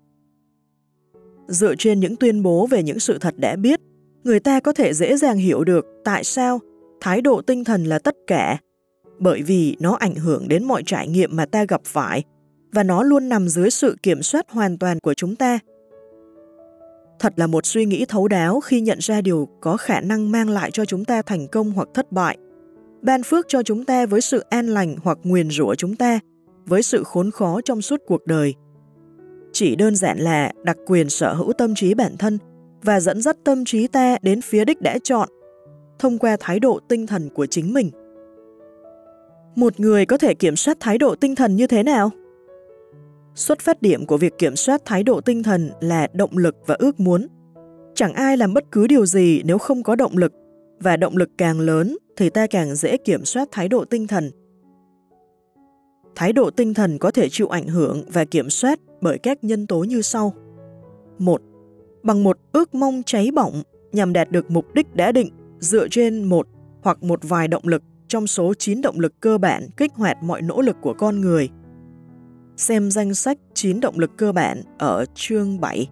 Dựa trên những tuyên bố về những sự thật đã biết, người ta có thể dễ dàng hiểu được tại sao thái độ tinh thần là tất cả, bởi vì nó ảnh hưởng đến mọi trải nghiệm mà ta gặp phải và nó luôn nằm dưới sự kiểm soát hoàn toàn của chúng ta. Thật là một suy nghĩ thấu đáo khi nhận ra điều có khả năng mang lại cho chúng ta thành công hoặc thất bại, ban phước cho chúng ta với sự an lành hoặc nguyền rủa chúng ta với sự khốn khó trong suốt cuộc đời. Chỉ đơn giản là đặc quyền sở hữu tâm trí bản thân và dẫn dắt tâm trí ta đến phía đích đã chọn, thông qua thái độ tinh thần của chính mình. Một người có thể kiểm soát thái độ tinh thần như thế nào? Xuất phát điểm của việc kiểm soát thái độ tinh thần là động lực và ước muốn. Chẳng ai làm bất cứ điều gì nếu không có động lực, và động lực càng lớn thì ta càng dễ kiểm soát thái độ tinh thần. Thái độ tinh thần có thể chịu ảnh hưởng và kiểm soát bởi các nhân tố như sau. 1. Bằng một ước mong cháy bỏng, nhằm đạt được mục đích đã định dựa trên một hoặc một vài động lực trong số 9 động lực cơ bản kích hoạt mọi nỗ lực của con người. Xem danh sách 9 động lực cơ bản ở chương 7.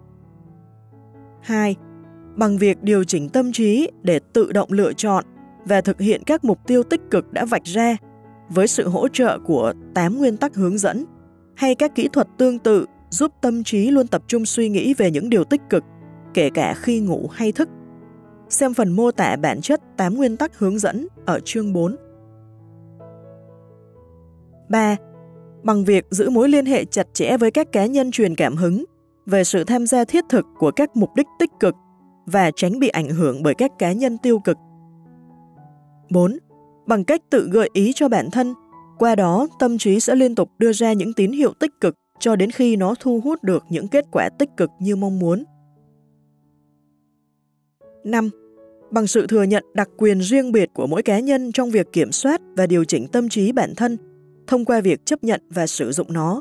2. Bằng việc điều chỉnh tâm trí để tự động lựa chọn và thực hiện các mục tiêu tích cực đã vạch ra với sự hỗ trợ của 8 nguyên tắc hướng dẫn hay các kỹ thuật tương tự giúp tâm trí luôn tập trung suy nghĩ về những điều tích cực, kể cả khi ngủ hay thức. Xem phần mô tả bản chất 8 nguyên tắc hướng dẫn ở chương 4. 3. Bằng việc giữ mối liên hệ chặt chẽ với các cá nhân truyền cảm hứng về sự tham gia thiết thực của các mục đích tích cực và tránh bị ảnh hưởng bởi các cá nhân tiêu cực. 4. Bằng cách tự gợi ý cho bản thân, qua đó tâm trí sẽ liên tục đưa ra những tín hiệu tích cực cho đến khi nó thu hút được những kết quả tích cực như mong muốn. 5. Bằng sự thừa nhận đặc quyền riêng biệt của mỗi cá nhân trong việc kiểm soát và điều chỉnh tâm trí bản thân, thông qua việc chấp nhận và sử dụng nó.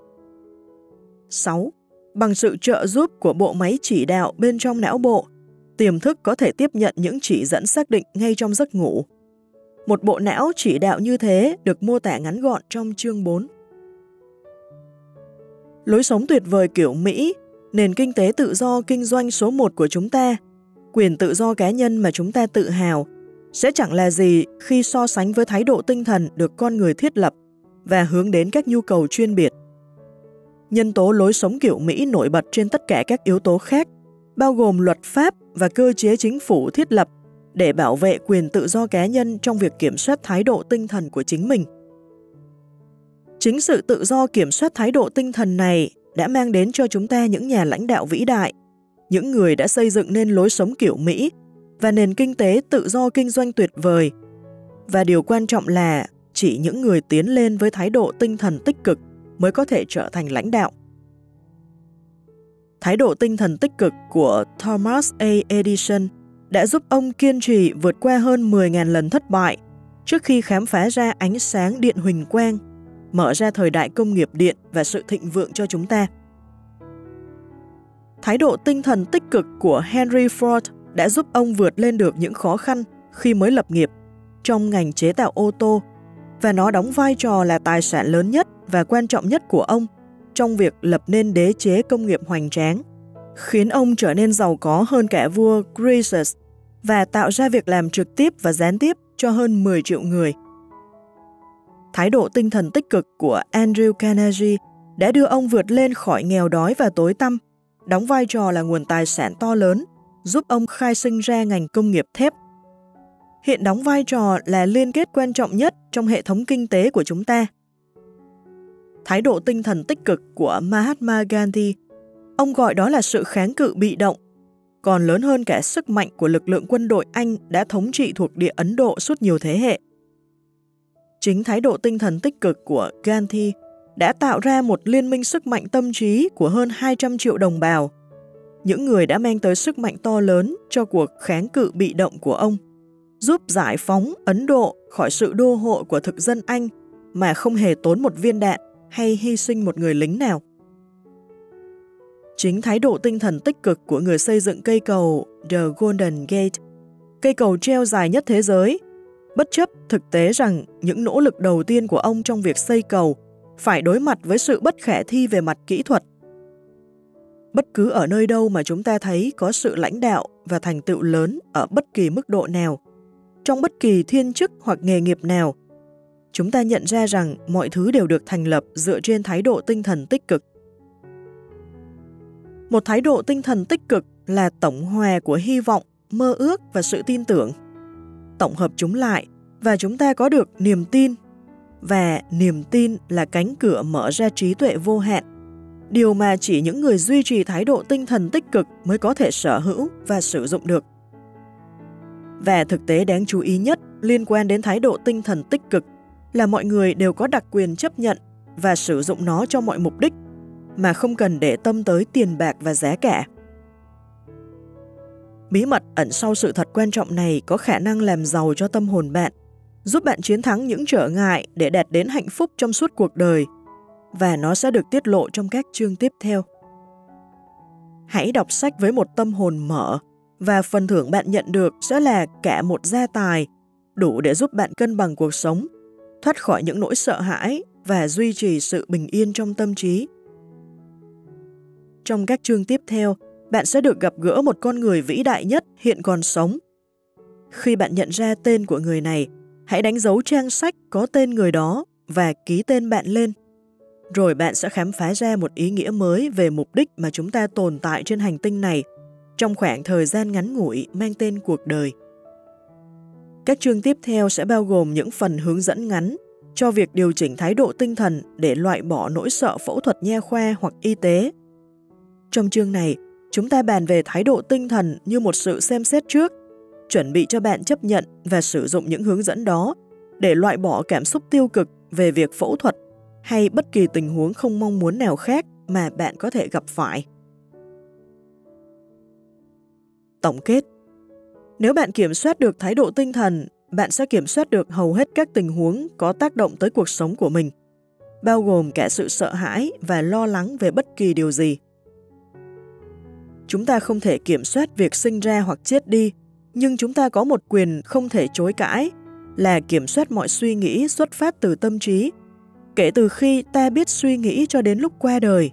6. Bằng sự trợ giúp của bộ máy chỉ đạo bên trong não bộ, tiềm thức có thể tiếp nhận những chỉ dẫn xác định ngay trong giấc ngủ. Một bộ não chỉ đạo như thế được mô tả ngắn gọn trong chương 4. Lối sống tuyệt vời kiểu Mỹ, nền kinh tế tự do kinh doanh số 1 của chúng ta, quyền tự do cá nhân mà chúng ta tự hào, sẽ chẳng là gì khi so sánh với thái độ tinh thần được con người thiết lập và hướng đến các nhu cầu chuyên biệt. Nhân tố lối sống kiểu Mỹ nổi bật trên tất cả các yếu tố khác, bao gồm luật pháp và cơ chế chính phủ thiết lập để bảo vệ quyền tự do cá nhân trong việc kiểm soát thái độ tinh thần của chính mình. Chính sự tự do kiểm soát thái độ tinh thần này đã mang đến cho chúng ta những nhà lãnh đạo vĩ đại, những người đã xây dựng nên lối sống kiểu Mỹ và nền kinh tế tự do kinh doanh tuyệt vời. Và điều quan trọng là chỉ những người tiến lên với thái độ tinh thần tích cực mới có thể trở thành lãnh đạo. Thái độ tinh thần tích cực của Thomas A. Edison đã giúp ông kiên trì vượt qua hơn 10.000 lần thất bại trước khi khám phá ra ánh sáng điện huỳnh quang, mở ra thời đại công nghiệp điện và sự thịnh vượng cho chúng ta. Thái độ tinh thần tích cực của Henry Ford đã giúp ông vượt lên được những khó khăn khi mới lập nghiệp trong ngành chế tạo ô tô, và nó đóng vai trò là tài sản lớn nhất và quan trọng nhất của ông trong việc lập nên đế chế công nghiệp hoành tráng, khiến ông trở nên giàu có hơn cả vua Croesus và tạo ra việc làm trực tiếp và gián tiếp cho hơn 10 triệu người. Thái độ tinh thần tích cực của Andrew Carnegie đã đưa ông vượt lên khỏi nghèo đói và tối tăm, đóng vai trò là nguồn tài sản to lớn, giúp ông khai sinh ra ngành công nghiệp thép. Hiện đóng vai trò là liên kết quan trọng nhất trong hệ thống kinh tế của chúng ta. Thái độ tinh thần tích cực của Mahatma Gandhi, ông gọi đó là sự kháng cự bị động, còn lớn hơn cả sức mạnh của lực lượng quân đội Anh đã thống trị thuộc địa Ấn Độ suốt nhiều thế hệ. Chính thái độ tinh thần tích cực của Gandhi đã tạo ra một liên minh sức mạnh tâm trí của hơn 200 triệu đồng bào, những người đã mang tới sức mạnh to lớn cho cuộc kháng cự bị động của ông, giúp giải phóng Ấn Độ khỏi sự đô hộ của thực dân Anh mà không hề tốn một viên đạn hay hy sinh một người lính nào. Chính thái độ tinh thần tích cực của người xây dựng cây cầu The Golden Gate, cây cầu treo dài nhất thế giới, bất chấp thực tế rằng những nỗ lực đầu tiên của ông trong việc xây cầu phải đối mặt với sự bất khả thi về mặt kỹ thuật. Bất cứ ở nơi đâu mà chúng ta thấy có sự lãnh đạo và thành tựu lớn ở bất kỳ mức độ nào, trong bất kỳ thiên chức hoặc nghề nghiệp nào, chúng ta nhận ra rằng mọi thứ đều được thành lập dựa trên thái độ tinh thần tích cực. Một thái độ tinh thần tích cực là tổng hòa của hy vọng, mơ ước và sự tin tưởng. Tổng hợp chúng lại và chúng ta có được niềm tin, và niềm tin là cánh cửa mở ra trí tuệ vô hạn, điều mà chỉ những người duy trì thái độ tinh thần tích cực mới có thể sở hữu và sử dụng được. Và thực tế đáng chú ý nhất liên quan đến thái độ tinh thần tích cực là mọi người đều có đặc quyền chấp nhận và sử dụng nó cho mọi mục đích, mà không cần để tâm tới tiền bạc và giá cả. Bí mật ẩn sau sự thật quan trọng này có khả năng làm giàu cho tâm hồn bạn, giúp bạn chiến thắng những trở ngại để đạt đến hạnh phúc trong suốt cuộc đời, và nó sẽ được tiết lộ trong các chương tiếp theo. Hãy đọc sách với một tâm hồn mở và phần thưởng bạn nhận được sẽ là cả một gia tài đủ để giúp bạn cân bằng cuộc sống, thoát khỏi những nỗi sợ hãi và duy trì sự bình yên trong tâm trí. Trong các chương tiếp theo, bạn sẽ được gặp gỡ một con người vĩ đại nhất hiện còn sống. Khi bạn nhận ra tên của người này, hãy đánh dấu trang sách có tên người đó và ký tên bạn lên. Rồi bạn sẽ khám phá ra một ý nghĩa mới về mục đích mà chúng ta tồn tại trên hành tinh này trong khoảng thời gian ngắn ngủi mang tên cuộc đời. Các chương tiếp theo sẽ bao gồm những phần hướng dẫn ngắn cho việc điều chỉnh thái độ tinh thần để loại bỏ nỗi sợ phẫu thuật nha khoa hoặc y tế. Trong chương này, chúng ta bàn về thái độ tinh thần như một sự xem xét trước, chuẩn bị cho bạn chấp nhận và sử dụng những hướng dẫn đó để loại bỏ cảm xúc tiêu cực về việc phẫu thuật hay bất kỳ tình huống không mong muốn nào khác mà bạn có thể gặp phải. Tổng kết: nếu bạn kiểm soát được thái độ tinh thần, bạn sẽ kiểm soát được hầu hết các tình huống có tác động tới cuộc sống của mình, bao gồm cả sự sợ hãi và lo lắng về bất kỳ điều gì. Chúng ta không thể kiểm soát việc sinh ra hoặc chết đi, nhưng chúng ta có một quyền không thể chối cãi là kiểm soát mọi suy nghĩ xuất phát từ tâm trí, kể từ khi ta biết suy nghĩ cho đến lúc qua đời.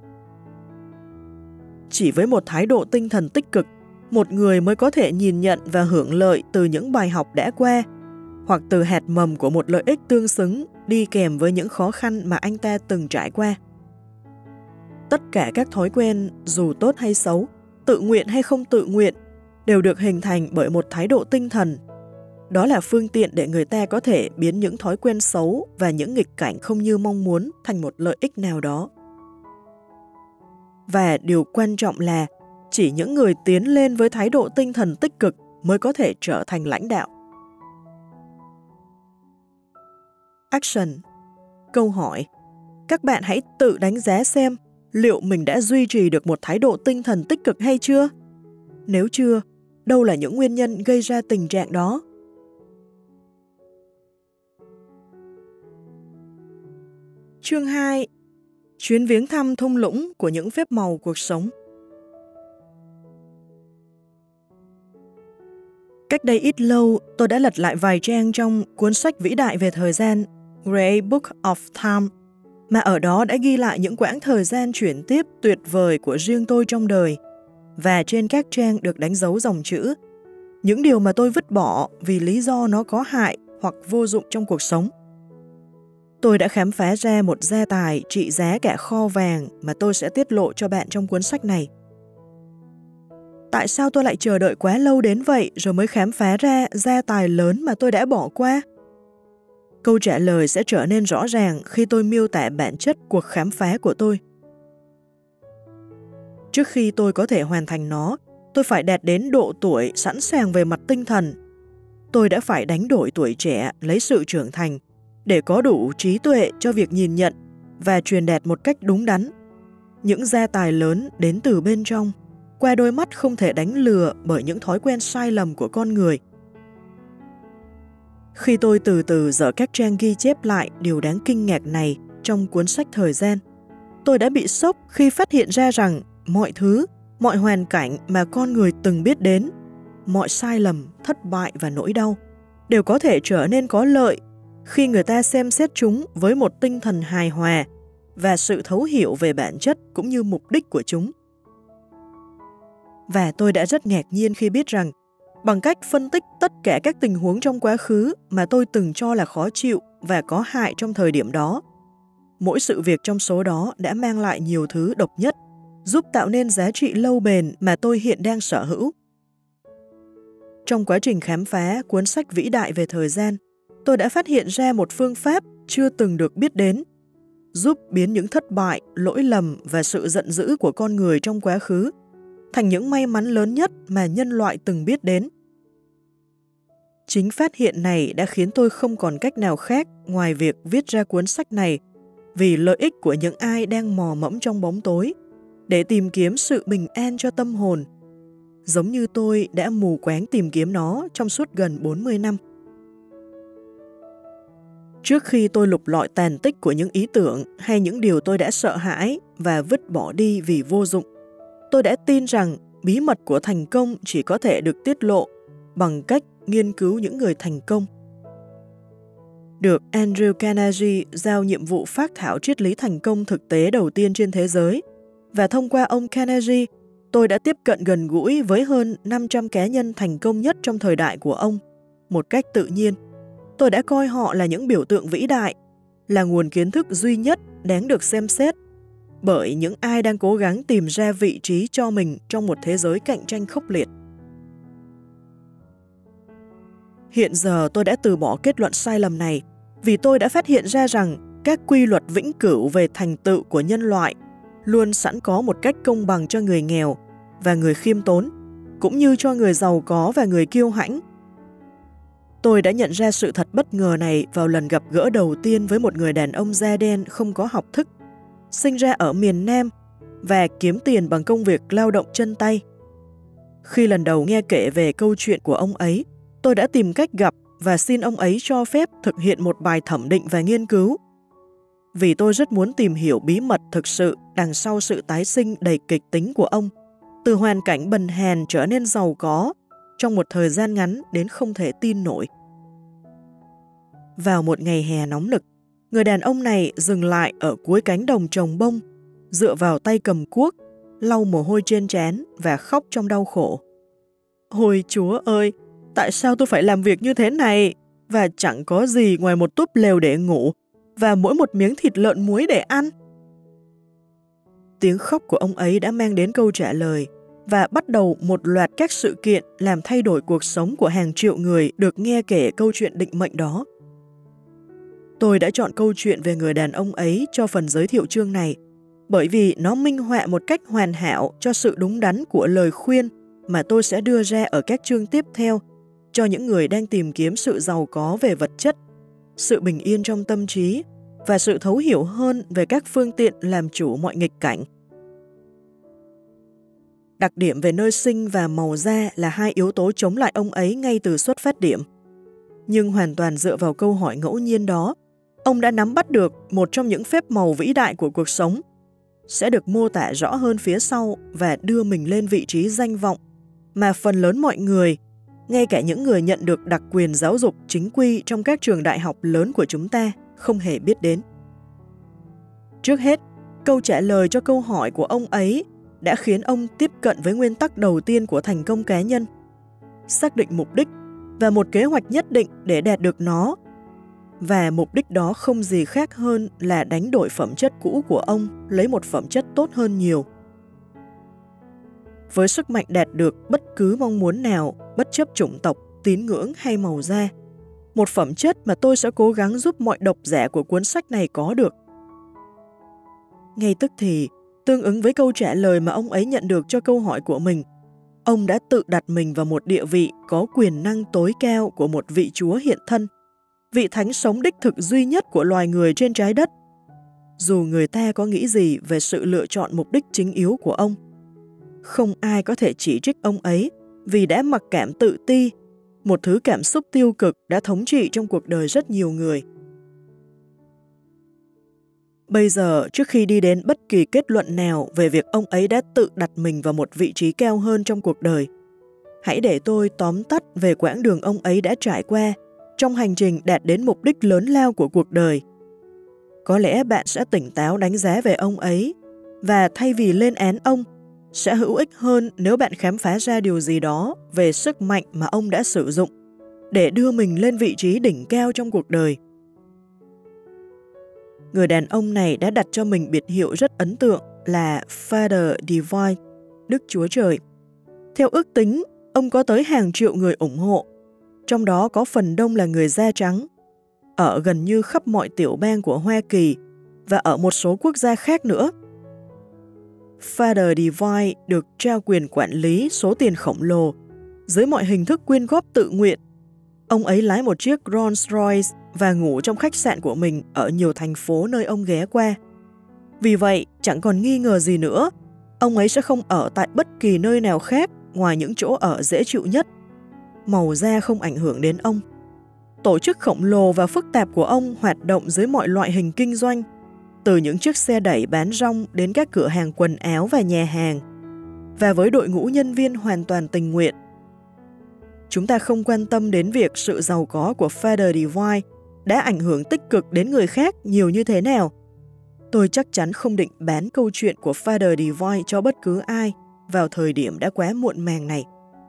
Chỉ với một thái độ tinh thần tích cực, một người mới có thể nhìn nhận và hưởng lợi từ những bài học đã qua, hoặc từ hạt mầm của một lợi ích tương xứng đi kèm với những khó khăn mà anh ta từng trải qua. Tất cả các thói quen, dù tốt hay xấu, tự nguyện hay không tự nguyện, đều được hình thành bởi một thái độ tinh thần. Đó là phương tiện để người ta có thể biến những thói quen xấu và những nghịch cảnh không như mong muốn thành một lợi ích nào đó. Và điều quan trọng là chỉ những người tiến lên với thái độ tinh thần tích cực mới có thể trở thành lãnh đạo. Action. Câu hỏi: các bạn hãy tự đánh giá xem liệu mình đã duy trì được một thái độ tinh thần tích cực hay chưa? Nếu chưa, đâu là những nguyên nhân gây ra tình trạng đó? Chương 2. Chuyến viếng thăm thung lũng của những phép màu cuộc sống. Cách đây ít lâu, tôi đã lật lại vài trang trong cuốn sách vĩ đại về thời gian Grey Book of Time, mà ở đó đã ghi lại những quãng thời gian chuyển tiếp tuyệt vời của riêng tôi trong đời, và trên các trang được đánh dấu dòng chữ những điều mà tôi vứt bỏ vì lý do nó có hại hoặc vô dụng trong cuộc sống. Tôi đã khám phá ra một gia tài trị giá cả kho vàng mà tôi sẽ tiết lộ cho bạn trong cuốn sách này. Tại sao tôi lại chờ đợi quá lâu đến vậy rồi mới khám phá ra gia tài lớn mà tôi đã bỏ qua? Câu trả lời sẽ trở nên rõ ràng khi tôi miêu tả bản chất cuộc khám phá của tôi. Trước khi tôi có thể hoàn thành nó, tôi phải đạt đến độ tuổi sẵn sàng về mặt tinh thần. Tôi đã phải đánh đổi tuổi trẻ lấy sự trưởng thành để có đủ trí tuệ cho việc nhìn nhận và truyền đạt một cách đúng đắn. Những gia tài lớn đến từ bên trong, qua đôi mắt không thể đánh lừa bởi những thói quen sai lầm của con người. Khi tôi từ từ dở các trang ghi chép lại điều đáng kinh ngạc này trong cuốn sách thời gian, tôi đã bị sốc khi phát hiện ra rằng mọi thứ, mọi hoàn cảnh mà con người từng biết đến, mọi sai lầm, thất bại và nỗi đau đều có thể trở nên có lợi khi người ta xem xét chúng với một tinh thần hài hòa và sự thấu hiểu về bản chất cũng như mục đích của chúng. Và tôi đã rất ngạc nhiên khi biết rằng bằng cách phân tích tất cả các tình huống trong quá khứ mà tôi từng cho là khó chịu và có hại trong thời điểm đó, mỗi sự việc trong số đó đã mang lại nhiều thứ độc nhất, giúp tạo nên giá trị lâu bền mà tôi hiện đang sở hữu. Trong quá trình khám phá cuốn sách vĩ đại về thời gian, tôi đã phát hiện ra một phương pháp chưa từng được biết đến, giúp biến những thất bại, lỗi lầm và sự giận dữ của con người trong quá khứ thành những may mắn lớn nhất mà nhân loại từng biết đến. Chính phát hiện này đã khiến tôi không còn cách nào khác ngoài việc viết ra cuốn sách này vì lợi ích của những ai đang mò mẫm trong bóng tối để tìm kiếm sự bình an cho tâm hồn, giống như tôi đã mù quáng tìm kiếm nó trong suốt gần 40 năm. Trước khi tôi lục lọi tàn tích của những ý tưởng hay những điều tôi đã sợ hãi và vứt bỏ đi vì vô dụng, tôi đã tin rằng bí mật của thành công chỉ có thể được tiết lộ bằng cách nghiên cứu những người thành công. Được Andrew Carnegie giao nhiệm vụ phác thảo triết lý thành công thực tế đầu tiên trên thế giới, và thông qua ông Carnegie, tôi đã tiếp cận gần gũi với hơn 500 cá nhân thành công nhất trong thời đại của ông. Một cách tự nhiên, tôi đã coi họ là những biểu tượng vĩ đại, là nguồn kiến thức duy nhất đáng được xem xét bởi những ai đang cố gắng tìm ra vị trí cho mình trong một thế giới cạnh tranh khốc liệt. Hiện giờ tôi đã từ bỏ kết luận sai lầm này vì tôi đã phát hiện ra rằng các quy luật vĩnh cửu về thành tựu của nhân loại luôn sẵn có một cách công bằng cho người nghèo và người khiêm tốn, cũng như cho người giàu có và người kiêu hãnh. Tôi đã nhận ra sự thật bất ngờ này vào lần gặp gỡ đầu tiên với một người đàn ông da đen không có học thức, sinh ra ở miền Nam và kiếm tiền bằng công việc lao động chân tay. Khi lần đầu nghe kể về câu chuyện của ông ấy, tôi đã tìm cách gặp và xin ông ấy cho phép thực hiện một bài thẩm định và nghiên cứu. Vì tôi rất muốn tìm hiểu bí mật thực sự đằng sau sự tái sinh đầy kịch tính của ông, từ hoàn cảnh bần hàn trở nên giàu có trong một thời gian ngắn đến không thể tin nổi. Vào một ngày hè nóng nực, người đàn ông này dừng lại ở cuối cánh đồng trồng bông, dựa vào tay cầm cuốc, lau mồ hôi trên trán và khóc trong đau khổ. Ôi Chúa ơi, tại sao tôi phải làm việc như thế này? Và chẳng có gì ngoài một túp lều để ngủ và mỗi một miếng thịt lợn muối để ăn. Tiếng khóc của ông ấy đã mang đến câu trả lời và bắt đầu một loạt các sự kiện làm thay đổi cuộc sống của hàng triệu người được nghe kể câu chuyện định mệnh đó. Tôi đã chọn câu chuyện về người đàn ông ấy cho phần giới thiệu chương này bởi vì nó minh họa một cách hoàn hảo cho sự đúng đắn của lời khuyên mà tôi sẽ đưa ra ở các chương tiếp theo cho những người đang tìm kiếm sự giàu có về vật chất, sự bình yên trong tâm trí và sự thấu hiểu hơn về các phương tiện làm chủ mọi nghịch cảnh. Đặc điểm về nơi sinh và màu da là hai yếu tố chống lại ông ấy ngay từ xuất phát điểm. Nhưng hoàn toàn dựa vào câu hỏi ngẫu nhiên đó, ông đã nắm bắt được một trong những phép màu vĩ đại của cuộc sống, sẽ được mô tả rõ hơn phía sau và đưa mình lên vị trí danh vọng mà phần lớn mọi người, ngay cả những người nhận được đặc quyền giáo dục chính quy trong các trường đại học lớn của chúng ta, không hề biết đến. Trước hết, câu trả lời cho câu hỏi của ông ấy đã khiến ông tiếp cận với nguyên tắc đầu tiên của thành công cá nhân, xác định mục đích và một kế hoạch nhất định để đạt được nó. Và mục đích đó không gì khác hơn là đánh đổi phẩm chất cũ của ông lấy một phẩm chất tốt hơn nhiều. Với sức mạnh đạt được bất cứ mong muốn nào, bất chấp chủng tộc, tín ngưỡng hay màu da, một phẩm chất mà tôi sẽ cố gắng giúp mọi độc giả của cuốn sách này có được. Ngay tức thì, tương ứng với câu trả lời mà ông ấy nhận được cho câu hỏi của mình, ông đã tự đặt mình vào một địa vị có quyền năng tối cao của một vị chúa hiện thân, vị thánh sống đích thực duy nhất của loài người trên trái đất. Dù người ta có nghĩ gì về sự lựa chọn mục đích chính yếu của ông, không ai có thể chỉ trích ông ấy vì đã mặc cảm tự ti, một thứ cảm xúc tiêu cực đã thống trị trong cuộc đời rất nhiều người. Bây giờ, trước khi đi đến bất kỳ kết luận nào về việc ông ấy đã tự đặt mình vào một vị trí cao hơn trong cuộc đời, hãy để tôi tóm tắt về quãng đường ông ấy đã trải qua trong hành trình đạt đến mục đích lớn lao của cuộc đời. Có lẽ bạn sẽ tỉnh táo đánh giá về ông ấy, và thay vì lên án ông, sẽ hữu ích hơn nếu bạn khám phá ra điều gì đó về sức mạnh mà ông đã sử dụng để đưa mình lên vị trí đỉnh cao trong cuộc đời. Người đàn ông này đã đặt cho mình biệt hiệu rất ấn tượng là Father Divine, Đức Chúa Trời. Theo ước tính, ông có tới hàng triệu người ủng hộ, trong đó có phần đông là người da trắng, ở gần như khắp mọi tiểu bang của Hoa Kỳ và ở một số quốc gia khác nữa. Father Divine được trao quyền quản lý số tiền khổng lồ dưới mọi hình thức quyên góp tự nguyện. Ông ấy lái một chiếc Rolls-Royce và ngủ trong khách sạn của mình ở nhiều thành phố nơi ông ghé qua. Vì vậy, chẳng còn nghi ngờ gì nữa, ông ấy sẽ không ở tại bất kỳ nơi nào khác ngoài những chỗ ở dễ chịu nhất. Màu da không ảnh hưởng đến ông. Tổ chức khổng lồ và phức tạp của ông hoạt động dưới mọi loại hình kinh doanh, từ những chiếc xe đẩy bán rong đến các cửa hàng quần áo và nhà hàng. và với đội ngũ nhân viên hoàn toàn tình nguyện. Chúng ta không quan tâm đến việc sự giàu có của Father Divine đã ảnh hưởng tích cực đến người khác nhiều như thế nào. Tôi chắc chắn không định bán câu chuyện của Father Divine cho bất cứ ai vào thời điểm đã quá muộn màng này.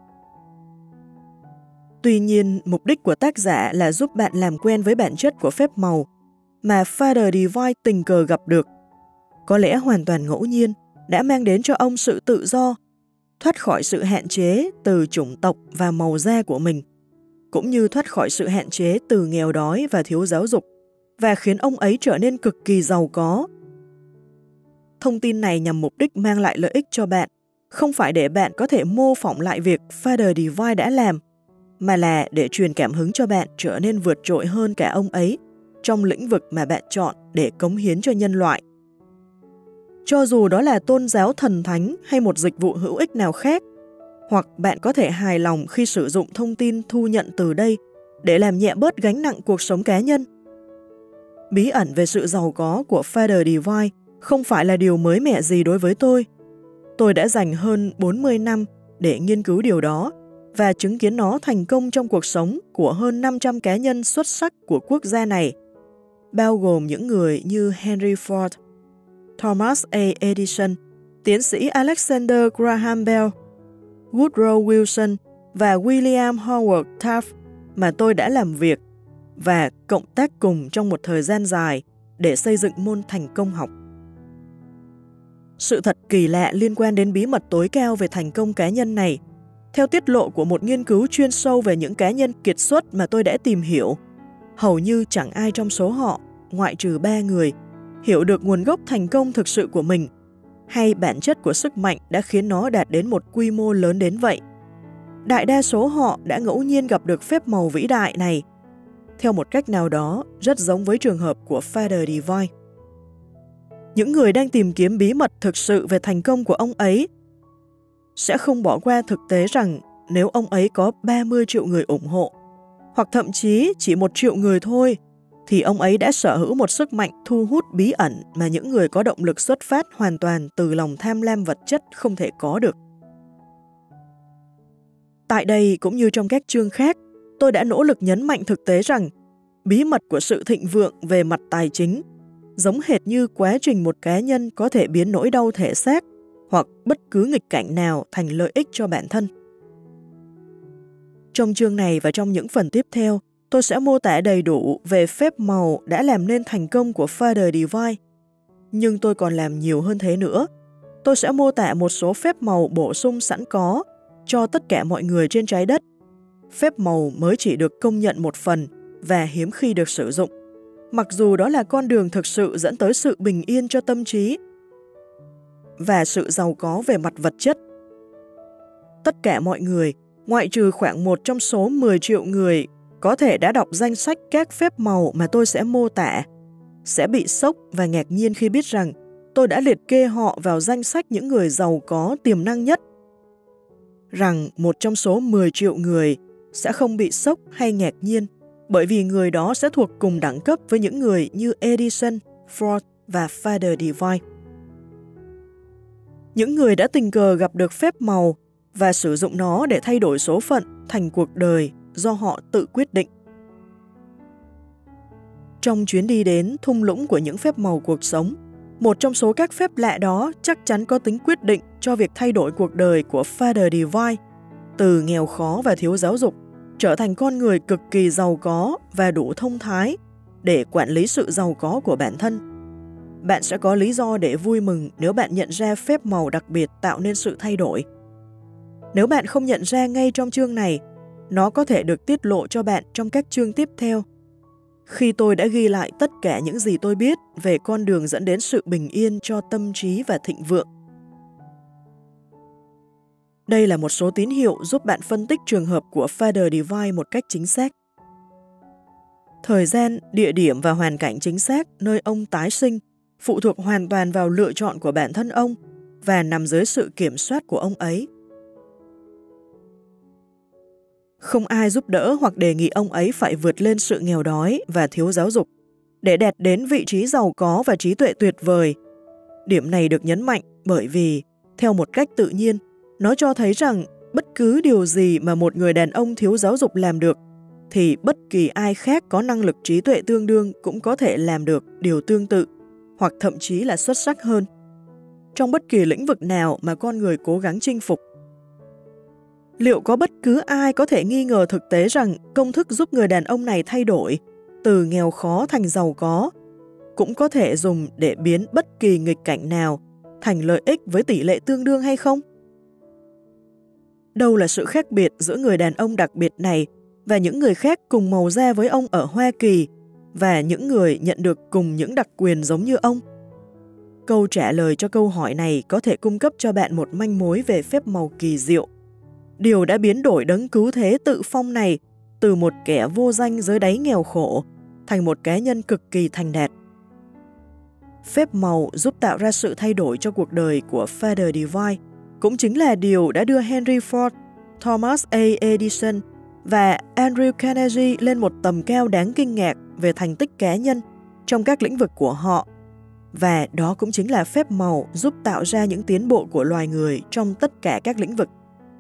Tuy nhiên, mục đích của tác giả là giúp bạn làm quen với bản chất của phép màu mà Father Divine tình cờ gặp được. Có lẽ hoàn toàn ngẫu nhiên đã mang đến cho ông sự tự do, thoát khỏi sự hạn chế từ chủng tộc và màu da của mình, cũng như thoát khỏi sự hạn chế từ nghèo đói và thiếu giáo dục, và khiến ông ấy trở nên cực kỳ giàu có. Thông tin này nhằm mục đích mang lại lợi ích cho bạn, không phải để bạn có thể mô phỏng lại việc Father Divine đã làm, mà là để truyền cảm hứng cho bạn trở nên vượt trội hơn cả ông ấy trong lĩnh vực mà bạn chọn để cống hiến cho nhân loại. Cho dù đó là tôn giáo thần thánh hay một dịch vụ hữu ích nào khác, hoặc bạn có thể hài lòng khi sử dụng thông tin thu nhận từ đây để làm nhẹ bớt gánh nặng cuộc sống cá nhân. Bí ẩn về sự giàu có của Father Divine không phải là điều mới mẻ gì đối với tôi. Tôi đã dành hơn 40 năm để nghiên cứu điều đó và chứng kiến nó thành công trong cuộc sống của hơn 500 cá nhân xuất sắc của quốc gia này, bao gồm những người như Henry Ford, Thomas A. Edison, tiến sĩ Alexander Graham Bell, Woodrow Wilson và William Howard Taft mà tôi đã làm việc và cộng tác cùng trong một thời gian dài để xây dựng môn thành công học. Sự thật kỳ lạ liên quan đến bí mật tối cao về thành công cá nhân này, theo tiết lộ của một nghiên cứu chuyên sâu về những cá nhân kiệt xuất mà tôi đã tìm hiểu, hầu như chẳng ai trong số họ, ngoại trừ 3 người, hiểu được nguồn gốc thành công thực sự của mình, hay bản chất của sức mạnh đã khiến nó đạt đến một quy mô lớn đến vậy. Đại đa số họ đã ngẫu nhiên gặp được phép màu vĩ đại này, theo một cách nào đó rất giống với trường hợp của Father Divine. Những người đang tìm kiếm bí mật thực sự về thành công của ông ấy sẽ không bỏ qua thực tế rằng nếu ông ấy có 30 triệu người ủng hộ, hoặc thậm chí chỉ 1 triệu người thôi, thì ông ấy đã sở hữu một sức mạnh thu hút bí ẩn mà những người có động lực xuất phát hoàn toàn từ lòng tham lam vật chất không thể có được. Tại đây cũng như trong các chương khác, tôi đã nỗ lực nhấn mạnh thực tế rằng bí mật của sự thịnh vượng về mặt tài chính giống hệt như quá trình một cá nhân có thể biến nỗi đau thể xác hoặc bất cứ nghịch cảnh nào thành lợi ích cho bản thân. Trong chương này và trong những phần tiếp theo, tôi sẽ mô tả đầy đủ về phép màu đã làm nên thành công của Father Divine. Nhưng tôi còn làm nhiều hơn thế nữa. Tôi sẽ mô tả một số phép màu bổ sung sẵn có cho tất cả mọi người trên trái đất. Phép màu mới chỉ được công nhận một phần và hiếm khi được sử dụng, mặc dù đó là con đường thực sự dẫn tới sự bình yên cho tâm trí và sự giàu có về mặt vật chất. Tất cả mọi người, ngoại trừ khoảng 1 trong số 10 triệu người có thể đã đọc danh sách các phép màu mà tôi sẽ mô tả, sẽ bị sốc và ngạc nhiên khi biết rằng tôi đã liệt kê họ vào danh sách những người giàu có tiềm năng nhất. Rằng 1 trong số 10 triệu người sẽ không bị sốc hay ngạc nhiên bởi vì người đó sẽ thuộc cùng đẳng cấp với những người như Edison, Ford và Father Divine. Những người đã tình cờ gặp được phép màu và sử dụng nó để thay đổi số phận thành cuộc đời do họ tự quyết định. Trong chuyến đi đến thung lũng của những phép màu cuộc sống, một trong số các phép lạ đó chắc chắn có tính quyết định cho việc thay đổi cuộc đời của Father Divine từ nghèo khó và thiếu giáo dục trở thành con người cực kỳ giàu có và đủ thông thái để quản lý sự giàu có của bản thân. Bạn sẽ có lý do để vui mừng nếu bạn nhận ra phép màu đặc biệt tạo nên sự thay đổi. Nếu bạn không nhận ra ngay trong chương này, nó có thể được tiết lộ cho bạn trong các chương tiếp theo. Khi tôi đã ghi lại tất cả những gì tôi biết về con đường dẫn đến sự bình yên cho tâm trí và thịnh vượng. Đây là một số tín hiệu giúp bạn phân tích trường hợp của Father Divine một cách chính xác. Thời gian, địa điểm và hoàn cảnh chính xác nơi ông tái sinh phụ thuộc hoàn toàn vào lựa chọn của bản thân ông và nằm dưới sự kiểm soát của ông ấy. Không ai giúp đỡ hoặc đề nghị ông ấy phải vượt lên sự nghèo đói và thiếu giáo dục để đạt đến vị trí giàu có và trí tuệ tuyệt vời. Điểm này được nhấn mạnh bởi vì, theo một cách tự nhiên, Nó cho thấy rằng bất cứ điều gì mà một người đàn ông thiếu giáo dục làm được, thì bất kỳ ai khác có năng lực trí tuệ tương đương cũng có thể làm được điều tương tự, hoặc thậm chí là xuất sắc hơn, trong bất kỳ lĩnh vực nào mà con người cố gắng chinh phục. Liệu có bất cứ ai có thể nghi ngờ thực tế rằng công thức giúp người đàn ông này thay đổi từ nghèo khó thành giàu có cũng có thể dùng để biến bất kỳ nghịch cảnh nào thành lợi ích với tỷ lệ tương đương hay không? Đâu là sự khác biệt giữa người đàn ông đặc biệt này và những người khác cùng màu da với ông ở Hoa Kỳ và những người nhận được cùng những đặc quyền giống như ông? Câu trả lời cho câu hỏi này có thể cung cấp cho bạn một manh mối về phép màu kỳ diệu. Điều đã biến đổi đấng cứu thế tự phong này từ một kẻ vô danh dưới đáy nghèo khổ thành một cá nhân cực kỳ thành đạt. Phép màu giúp tạo ra sự thay đổi cho cuộc đời của Father Divine cũng chính là điều đã đưa Henry Ford, Thomas A. Edison và Andrew Carnegie lên một tầm cao đáng kinh ngạc về thành tích cá nhân trong các lĩnh vực của họ. Và đó cũng chính là phép màu giúp tạo ra những tiến bộ của loài người trong tất cả các lĩnh vực.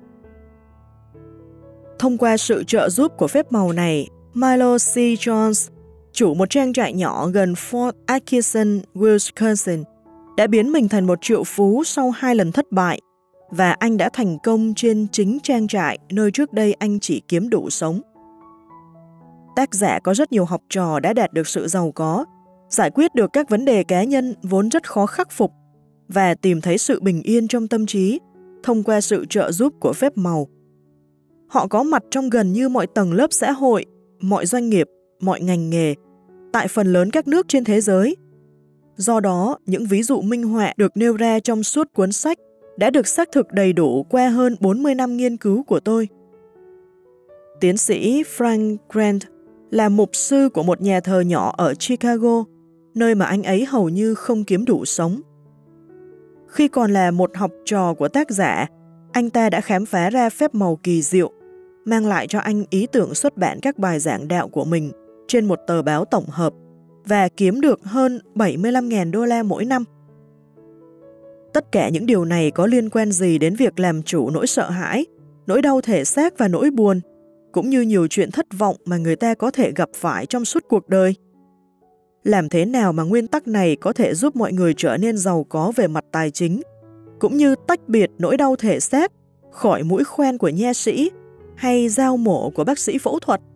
Thông qua sự trợ giúp của phép màu này, Milo C. Jones, chủ một trang trại nhỏ gần Fort Atkinson, Wisconsin, đã biến mình thành một triệu phú sau 2 lần thất bại, và anh đã thành công trên chính trang trại nơi trước đây anh chỉ kiếm đủ sống. Tác giả có rất nhiều học trò đã đạt được sự giàu có, giải quyết được các vấn đề cá nhân vốn rất khó khắc phục và tìm thấy sự bình yên trong tâm trí thông qua sự trợ giúp của phép màu. Họ có mặt trong gần như mọi tầng lớp xã hội, mọi doanh nghiệp, mọi ngành nghề, tại phần lớn các nước trên thế giới. Do đó, những ví dụ minh họa được nêu ra trong suốt cuốn sách đã được xác thực đầy đủ qua hơn 40 năm nghiên cứu của tôi. Tiến sĩ Frank Grant là mục sư của một nhà thờ nhỏ ở Chicago, nơi mà anh ấy hầu như không kiếm đủ sống. Khi còn là một học trò của tác giả, anh ta đã khám phá ra phép màu kỳ diệu, mang lại cho anh ý tưởng xuất bản các bài giảng đạo của mình trên một tờ báo tổng hợp và kiếm được hơn 75.000 đô la mỗi năm. Tất cả những điều này có liên quan gì đến việc làm chủ nỗi sợ hãi, nỗi đau thể xác và nỗi buồn, cũng như nhiều chuyện thất vọng mà người ta có thể gặp phải trong suốt cuộc đời? Làm thế nào mà nguyên tắc này có thể giúp mọi người trở nên giàu có về mặt tài chính, cũng như tách biệt nỗi đau thể xác khỏi mũi khoan của nha sĩ hay dao mổ của bác sĩ phẫu thuật?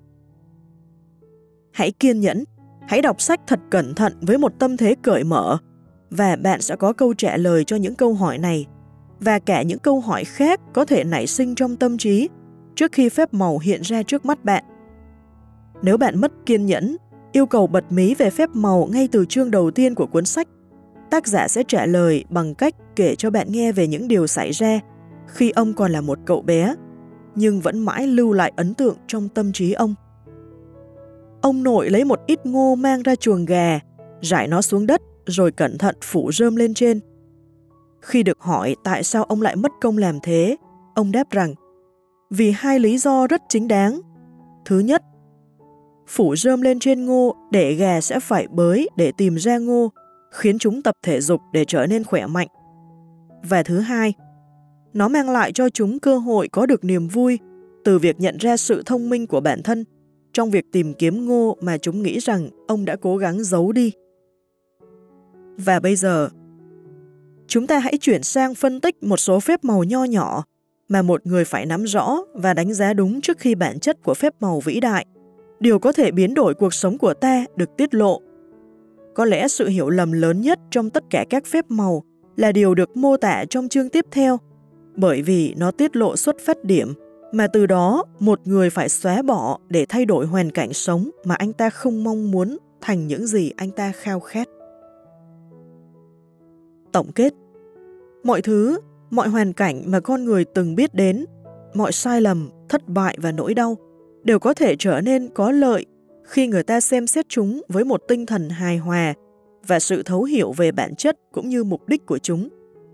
Hãy kiên nhẫn, hãy đọc sách thật cẩn thận với một tâm thế cởi mở, và bạn sẽ có câu trả lời cho những câu hỏi này, và cả những câu hỏi khác có thể nảy sinh trong tâm trí trước khi phép màu hiện ra trước mắt bạn. Nếu bạn mất kiên nhẫn, yêu cầu bật mí về phép màu ngay từ chương đầu tiên của cuốn sách, tác giả sẽ trả lời bằng cách kể cho bạn nghe về những điều xảy ra khi ông còn là một cậu bé, nhưng vẫn mãi lưu lại ấn tượng trong tâm trí ông. Ông nội lấy một ít ngô mang ra chuồng gà, rải nó xuống đất rồi cẩn thận phủ rơm lên trên. Khi được hỏi tại sao ông lại mất công làm thế, ông đáp rằng vì 2 lý do rất chính đáng. Thứ nhất, phủ rơm lên trên ngô để gà sẽ phải bới để tìm ra ngô, khiến chúng tập thể dục để trở nên khỏe mạnh. Và thứ hai, nó mang lại cho chúng cơ hội có được niềm vui từ việc nhận ra sự thông minh của bản thân trong việc tìm kiếm ngô mà chúng nghĩ rằng ông đã cố gắng giấu đi. Và bây giờ, chúng ta hãy chuyển sang phân tích một số phép màu nho nhỏ mà một người phải nắm rõ và đánh giá đúng trước khi bản chất của phép màu vĩ đại, điều có thể biến đổi cuộc sống của ta, được tiết lộ. Có lẽ sự hiểu lầm lớn nhất trong tất cả các phép màu là điều được mô tả trong chương tiếp theo, bởi vì nó tiết lộ xuất phát điểm mà từ đó một người phải xóa bỏ để thay đổi hoàn cảnh sống mà anh ta không mong muốn thành những gì anh ta khao khát. Tổng kết: mọi thứ, mọi hoàn cảnh mà con người từng biết đến, mọi sai lầm, thất bại và nỗi đau đều có thể trở nên có lợi khi người ta xem xét chúng với một tinh thần hài hòa và sự thấu hiểu về bản chất cũng như mục đích của chúng.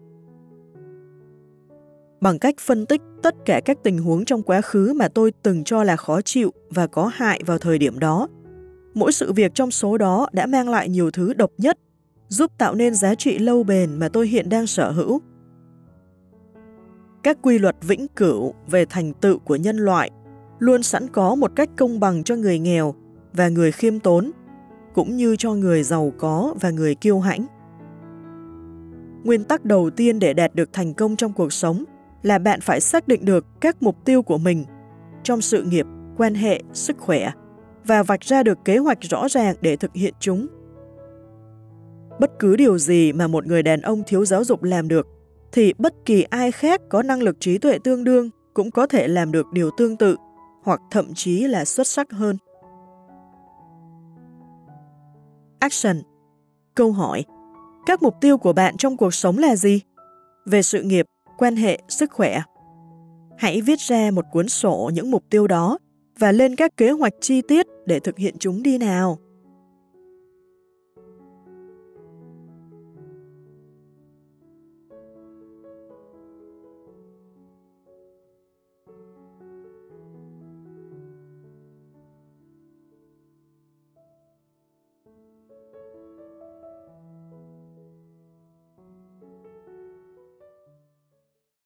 Bằng cách phân tích tất cả các tình huống trong quá khứ mà tôi từng cho là khó chịu và có hại vào thời điểm đó, mỗi sự việc trong số đó đã mang lại nhiều thứ độc nhất, giúp tạo nên giá trị lâu bền mà tôi hiện đang sở hữu. Các quy luật vĩnh cửu về thành tựu của nhân loại luôn sẵn có một cách công bằng cho người nghèo và người khiêm tốn, cũng như cho người giàu có và người kiêu hãnh. Nguyên tắc đầu tiên để đạt được thành công trong cuộc sống là bạn phải xác định được các mục tiêu của mình trong sự nghiệp, quan hệ, sức khỏe và vạch ra được kế hoạch rõ ràng để thực hiện chúng. Bất cứ điều gì mà một người đàn ông thiếu giáo dục làm được, thì bất kỳ ai khác có năng lực trí tuệ tương đương cũng có thể làm được điều tương tự, hoặc thậm chí là xuất sắc hơn. Action. Câu hỏi: các mục tiêu của bạn trong cuộc sống là gì? Về sự nghiệp, quan hệ, sức khỏe. Hãy viết ra một cuốn sổ những mục tiêu đó và lên các kế hoạch chi tiết để thực hiện chúng đi nào.